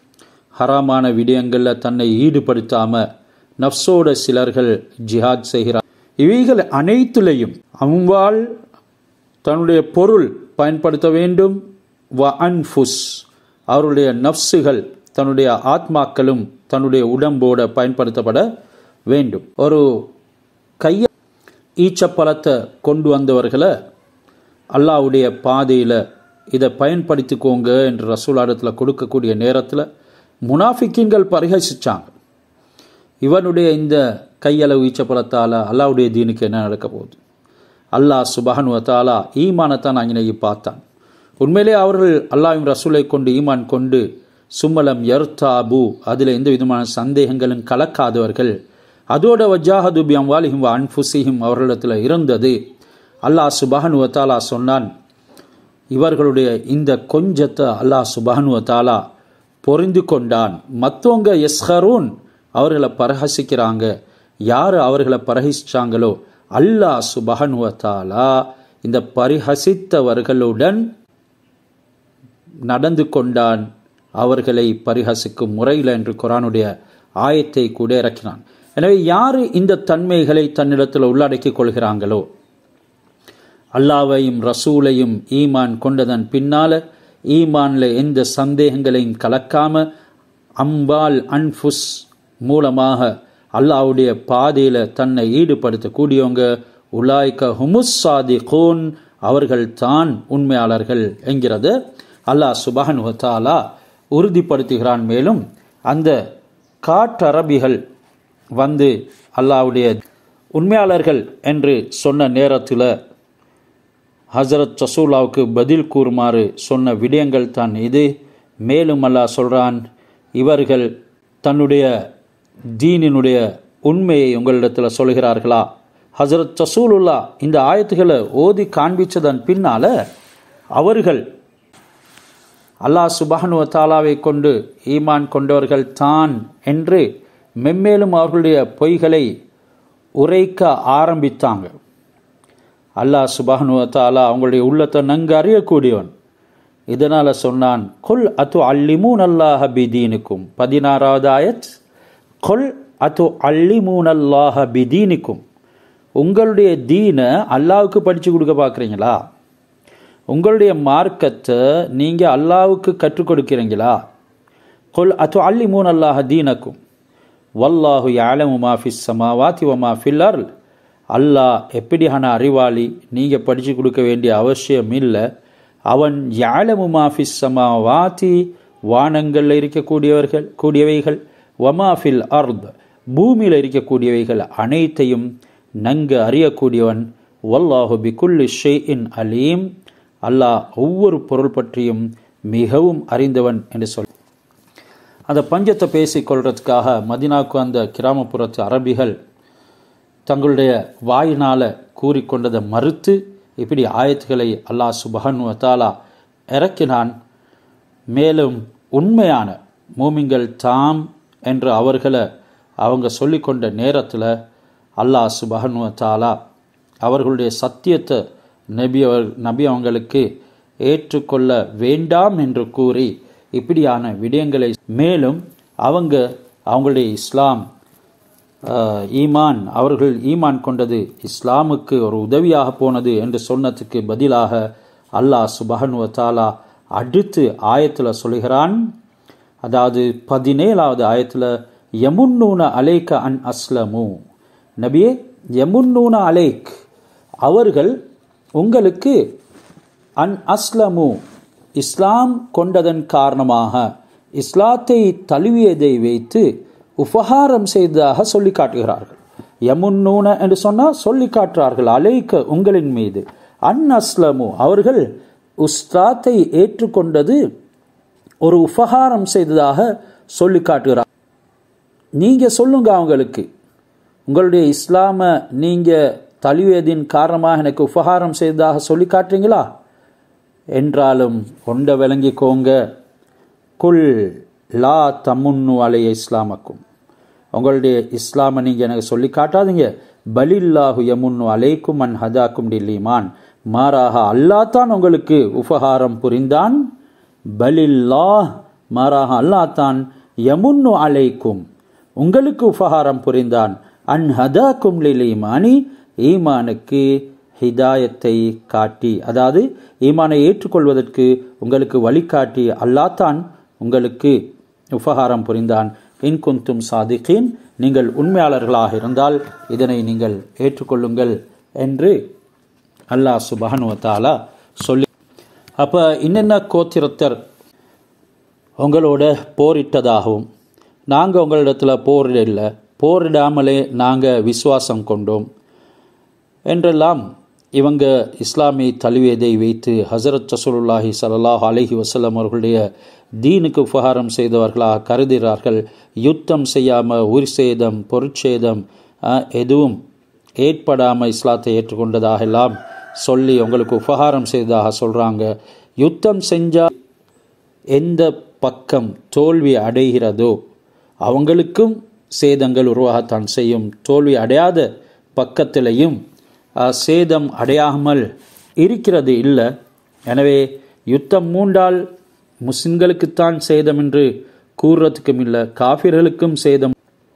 ஹராமான விடயங்களில் தன்னை ஈடுபடுத்தாமல் நஃப்ஸோட சிலர்கள் ஜிஹாத் செய்கிறார். இவைகள் அனைத்துலையும் அம்வால் தன்னுடைய பொருள் பயன்படுத்த வேண்டும். வ அன்ஃபுஸ், அவருடைய நஃப்ஸுகள் தன்னுடைய ஆத்மாக்களும் தன்னுடைய உடம்போட பயன்படுத்தப்பட வேண்டும். ஒரு கைய ஈச்சப்பழத்தை கொண்டு வந்தவர்களை அல்லாஹ்வுடைய பாதையில் இதை பயன்படுத்திக்கோங்க என்று ரசூலாடத்தில் கொடுக்கக்கூடிய நேரத்தில் முனாஃபிக்கீன்கள் பரிகசிச்சாங்க. இவனுடைய இந்த கையளவு ஈச்சப்பழத்தால் அல்லாஹ்வுடைய தீனுக்கு என்ன நடக்க போகுது? அல்லாஹ் சுப்ஹானஹு வ தஆலா ஈமானத்தான் அங்கே பார்த்தான். உண்மையிலே அவர்கள் அல்லாஹ்வின் ரசூலை கொண்டு ஈமான் கொண்டு சும்மலம் யர்தாபு, அதில் எந்த விதமான சந்தேகங்களும் கலக்காதவர்கள். அதோட வஜாஹது பி அம்வாலிஹிம் வ அன்ஃபுஸிஹிம் அவர்களிடத்தில் இருந்தது. அல்லாஹ் சுப்ஹானஹு வ தஆலா சொன்னான், இவர்களுடைய இந்த கொஞ்சத்தை அல்லாஹ் சுப்ஹானஹு வ தஆலா பொறிந்து கொண்டான். மற்றவங்க யஸ்ஹரூன், அவர்களை பரஹசிக்கிறாங்க. யார் அவர்களை பரஹசிச்சாங்களோ அல்லாஹ் சுப்ஹானஹு வ தஆலா இந்த பரிஹசித்தவர்களுடன் நடந்து கொண்டான், அவர்களை பரிஹசிக்கும் முறையில் என்று குர்ஆனுடைய ஆயத்தை கூட இறக்கினான். எனவே யார் இந்த தன்மைகளை தன்னிடத்தில் உள்ளடக்கிக் கொள்கிறாங்களோ, அல்லாஹ்வையும் ரசூலையும் ஈமான் கொண்டதன் பின்னால ஈமானில் எந்த சந்தேகங்களையும் கலக்காம அம்பால் அன்ஃபுஸ் மூலமாக அல்லாஹ்வுடைய பாதையில் தன்னை ஈடுபடுத்தக்கூடியவங்க உலாய்க ஹுமுஸ் சாதிகூன், அவர்கள் தான் உண்மையாளர்கள் என்கிறது அல்லாஹ் சுப்ஹானஹு வ தஆலா உறுதிப்படுத்துகிறான். மேலும் அந்த காட்டரபிகள் வந்து அல்லாஹ்வுடைய உண்மையாளர்கள் என்று சொன்ன நேரத்தில் ஹஸரத் ரசூலுல்லாஹ்வுக்கு பதில் கூறுமாறு சொன்ன விடயங்கள் தான் இது. மேலும் அல்லாஹ் சொல்கிறான், இவர்கள் தன்னுடைய தீனினுடைய உண்மையை உங்களிடத்தில் சொல்கிறார்களா? ஹசரத் ரசூலுல்லா இந்த ஆயத்துக்களை ஓதி காண்பிச்சதன் பின்னால அவர்கள் அல்லாஹ் சுப்ஹானஹு வ தஆலாவை கொண்டு ஈமான் கொண்டவர்கள் தான் என்று மென்மேலும் அவர்களுடைய பொய்களை உரைக்க ஆரம்பித்தாங்க. அல்லாஹ் சுப்ஹானஹு வ தஆலா அவங்களுடைய உள்ளத்தை நன்கு அறியக்கூடியவன். இதனால் சொன்னான், கொல் அத்து அல்லிமூன் அல்லாஹ பிதீனுக்கும். 16வது ஆயத், கொல் அத்து அல்லிமூன் அல்லாஹ பிதீனுக்கும். உங்களுடைய தீனை அல்லாவுக்கு படித்து கொடுக்க பார்க்குறீங்களா? உங்களுடைய மார்க்கத்தை நீங்கள் அல்லாவுக்கு கற்றுக் கொடுக்கிறீங்களா? கொல் அத்து அல்லிமூன் அல்லாஹ தீனக்கும் வல்லாஹு யஅலமு மா ஃபிஸ் ஸமாவாதி வ மா ஃபில் அர்ல். அல்லாஹ் எப்படியான அறிவாளி, நீங்கள் படித்து கொடுக்க வேண்டிய அவசியம் இல்லை. அவன் யஅலமு மா ஃபிஸ் ஸமாவாதி, வானங்களில் இருக்கக்கூடியவைகள், வ மா ஃபில் அர்த், பூமியில் இருக்கக்கூடியவைகள் அனைத்தையும் நன்கு அறியக்கூடியவன். வல்லாஹு பிகுல்லி ஷைஇன் அலீம். அல்லாஹ் ஒவ்வொரு பொருள் பற்றியும் மிகவும் அறிந்தவன் என்று சொல். அந்த பஞ்சத்தை பேசிக்கொள்றதுக்காக மதினாவுக்கு அந்த கிராமப்புறத்து அரபிகள் தங்களுடைய வாயினால் கூறிக்கொண்டதை மறுத்து இப்படி ஆயத்துக்களை அல்லாஹ் சுப்ஹானஹு வ தஆலா இறக்கினான். மேலும் உண்மையான மூமின்கள் தாம் என்று அவங்க சொல்லிக்கொண்ட நேரத்தில் அல்லாஹ் சுப்ஹானஹு வ தஆலா அவர்களுடைய சத்தியத்தை நபி அவங்களுக்கு ஏற்றுக்கொள்ள வேண்டாம் என்று கூறி இப்படியான விடயங்களை, மேலும் அவங்களுடைய இஸ்லாம் ஈமான், அவர்கள் ஈமான் கொண்டது இஸ்லாமுக்கு ஒரு உதவியாக போனது என்று சொன்னதுக்கு பதிலாக அல்லாஹ் சுப்ஹானஹு வ தஆலா அடுத்து ஆயத்தில் சொல்கிறான். அதாவது 17வது ஆயத்தில், யமுன்னூன அலைக்க அன் அஸ்லமு. நபியே, யமுன்னூன அலைக், அவர்கள் உங்களுக்கு அன் அஸ்லமு, இஸ்லாம் கொண்டதன் காரணமாக இஸ்லாத்தை தழுவியதை வைத்து உபகாரம் செய்ததாக சொல்லி காட்டுகிறார்கள். யமுன்னூன என்று சொன்னால் சொல்லி காட்டுறார்கள், அலைக்க உங்களின் மீது, அன் அஸ்லமு அவர்கள் உஸ்லாத்தை ஏற்றுக்கொண்டது ஒரு உபகாரம் செய்ததாக சொல்லி காட்டுகிறார். நீங்கள் சொல்லுங்க அவங்களுக்கு, உங்களுடைய இஸ்லாமை நீங்கள் தழுவியதின் காரணமாக எனக்கு உபகாரம் செய்ததாக சொல்லி காட்டுறீங்களா? என்றாலும் ஒன்றை விளங்கிக்கோங்க, குல் லா தமுன்னு அலைய இஸ்லாமக்கும், உங்களுடைய இஸ்லாமை நீங்கள் எனக்கு சொல்லி காட்டாதீங்க. பலில்லாஹு யமுன்னு அலைக்கும் அன் ஹதாக்கும் டில் ஈமான், மாறாக அல்லாஹ் தான் உங்களுக்கு உபகாரம் புரிந்தான். பலில்லாஹ், மாறாக அல்லாஹ் தான், யமுன்னு அலைக்கும் உங்களுக்கு உபகாரம் புரிந்தான், அன் ஹதாக்கும் லில் ஈமானி ஈமானுக்கு ஹிதாயத்தை காட்டி, அதாவது ஈமானை ஏற்றுக்கொள்வதற்கு உங்களுக்கு வழிகாட்டி அல்லாஹ் தான் உங்களுக்கு உபகாரம் புரிந்தான். இன் குந்தும் சாதிகீன், நீங்கள் உண்மையாளர்களாக இருந்தால் இதனை நீங்கள் ஏற்றுக்கொள்ளுங்கள் என்று அல்லாஹ் சுப்ஹானஹு வ தஆலா சொல்லி, அப்போ என்னென்ன கோத்திரத்தர் உங்களோட போரிட்டதாகவும் நாங்கள் உங்களிடத்தில் போரிடாமலே நாங்கள் விசுவாசம் கொண்டோம் என்றெல்லாம் இவங்க இஸ்லாமை தழுவியதை வைத்து ஹஸரத் ரசூலுல்லாஹி ஸல்லல்லாஹு அலைஹி வஸல்லம் அவர்களுடைய தீனுக்கு உபகாரம் செய்தவர்களாக கருதுகிறார்கள். யுத்தம் செய்யாமல் உயிர் சேதம் பொருட்சேதம் எதுவும் ஏற்படாமல் இஸ்லாத்தை ஏற்றுக்கொண்டதாக எல்லாம் சொல்லி உங்களுக்கு உபகாரம் செய்ததாக சொல்கிறாங்க. யுத்தம் செஞ்சால் எந்த பக்கம் தோல்வி அடைகிறதோ அவங்களுக்கும் சேதங்கள் உருவாகத்தான் செய்யும். தோல்வி அடையாத பக்கத்திலையும் சேதம் அடையாமல் இருக்கிறது இல்லை. எனவே யுத்தம் மூண்டால் முஸ்லிம்களுக்குத்தான் சேதம் என்று கூறுறதுக்கும் இல்லை, காஃபிர்களுக்கும் சேதம்.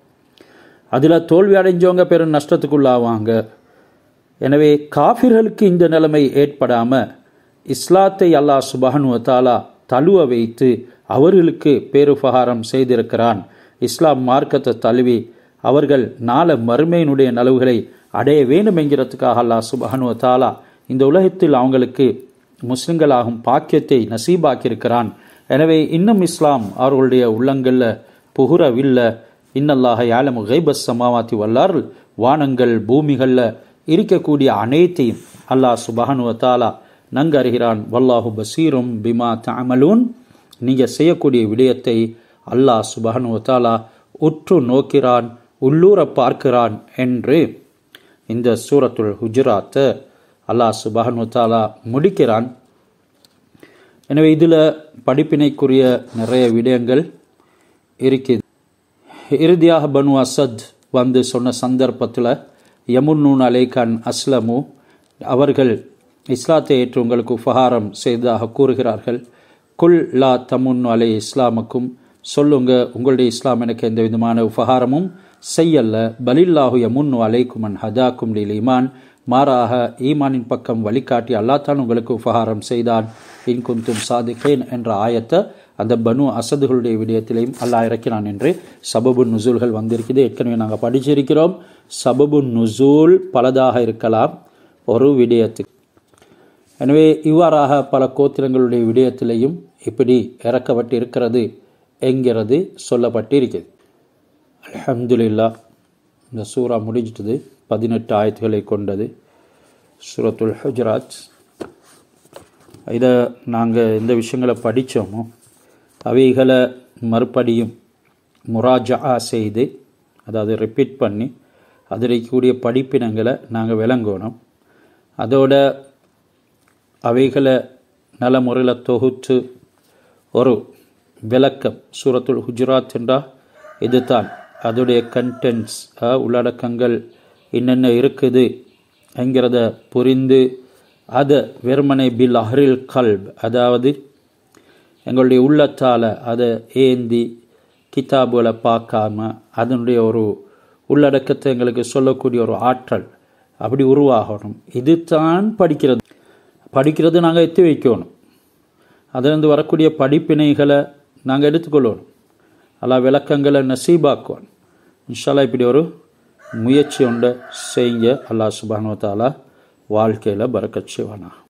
அதில் தோல்வி அடைஞ்சவங்க பெரும் நஷ்டத்துக்குள்ளாவாங்க. எனவே காஃபிர்களுக்கு இந்த நிலைமை ஏற்படாமல் இஸ்லாத்தை அல்லாஹ் சுப்ஹானஹு வ தஆலா தழுவ வைத்து அவர்களுக்கு பேருபகாரம் செய்திருக்கிறான். இஸ்லாம் மார்க்கத்தை தழுவி அவர்கள் நாள மறுமையினுடைய நலவுகளை அடைய வேண்டும் என்கிறதுக்காக அல்லாஹ் சுப்ஹானஹு வ தஆலா இந்த உலகத்தில் அவங்களுக்கு முஸ்லிம்களாகும் பாக்கியத்தை நசீபாக்கியிருக்கிறான். எனவே இன்னும் இஸ்லாம் அவர்களுடைய உள்ளங்களில் புகுறவில்லை. இன்னல்லாஹ யஅலமு கைபஸ் ஸமாவாதி வல் அர்ல், வானங்கள் பூமிகளில் இருக்கக்கூடிய அனைத்தையும் அல்லாஹ் சுப்ஹானஹு வ தஆலா நன்கு அறிகிறான். வல்லாஹு பசீரும் பிமா தஅமலூன், நீங்கள் செய்யக்கூடிய விடயத்தை அல்லாஹ் சுப்ஹானஹு வ தஆலா உற்று நோக்கிறான், உள்ளூர பார்க்கிறான் என்று இந்த சூரத்துல் ஹுஜராத்தை அல்லாஹ் சுப்ஹானஹு வ தஆலா முடிக்கிறான். எனவே இதில் படிப்பினைக்குரிய நிறைய விடயங்கள் இருக்குது. இறுதியாக பனு அசத் வந்து சொன்ன சந்தர்ப்பத்தில் யமுன்னூன் அலைகான் அஸ்லமு, அவர்கள் இஸ்லாத்தை ஏற்று உங்களுக்கு உபகாரம் செய்ததாக கூறுகிறார்கள். குல் லா தமுன்னு அலை இஸ்லாமுக்கும், சொல்லுங்க உங்களுடைய இஸ்லாம் எனக்கு எந்த விதமான உபகாரமும் செய்யல்ல. பலில்லாஹு யமுன்னு அலைக்கும் அன் ஹதாக்கும் லில் ஈமான், மாறாக ஈமானின் பக்கம் வழிகாட்டி அல்லாஹ் தான் உங்களுக்கு உபகாரம் செய்தான். இன் குந்தும் சாதிகேன் என்ற ஆயத்தை அந்த பனு அசதுகளுடைய விடயத்திலையும் அல்லாஹ் இறக்கினான் என்று சபபு நுசூல்கள் வந்திருக்குது. ஏற்கனவே நாங்கள் படிச்சிருக்கிறோம். சபபு நுசூல் பலதாக இருக்கலாம் ஒரு விடயத்துக்கு. எனவே இவ்வாறாக பல கோத்திரங்களுடைய விடயத்திலையும் இப்படி இறக்கப்பட்டு இருக்கிறது என்கிறது சொல்லப்பட்டிருக்கிறது. அல்ஹம்துலில்லாஹ், இந்த சூரா முடிஞ்சிட்டது. 18 ஆயத்துகளை கொண்டது சூரத்துல் ஹுஜராத். இதை நாங்கள் இந்த விஷயங்களை படித்தோமோ அவைகளை மறுபடியும் முராஜா செய்து, அதாவது ரிப்பீட் பண்ணி அதில் கூடிய படிப்பினங்களை நாங்கள் விளங்கணும். அதோட அவைகளை நல்ல முறையில் தொகுத்து ஒரு விளக்கம், சூரத்துல் ஹுஜராத் என்றால் இது தான், அதோடைய கண்டென்ட்ஸ் உள்ளடக்கங்கள் என்னென்ன இருக்குது என்கிறத புரிந்து அதை வெறுமனை பில் அஹ்ரில் கல்ப், அதாவது எங்களுடைய உள்ளத்தால் அதை ஏந்தி கிதாபுகளை பார்க்காம அதனுடைய ஒரு உள்ளடக்கத்தை எங்களுக்கு சொல்லக்கூடிய ஒரு ஆற்றல் அப்படி உருவாகணும். இது தான் படிக்கிறது நாங்கள் எத்தி வைக்கணும். அதிலிருந்து வரக்கூடிய படிப்பினைகளை நாங்கள் எடுத்துக்கொள்ளணும். அல்லாஹ் விளக்கங்களை நசீபாக்குவோம். இன்ஷா அல்லாஹ் இப்படி ஒரு முயற்சி ஒன்றை செய்யுங்க. அல்லாஹ் சுப்ஹானஹு வ தஆலா வாழ்க்கையில் பரக்கத் செய்வானா.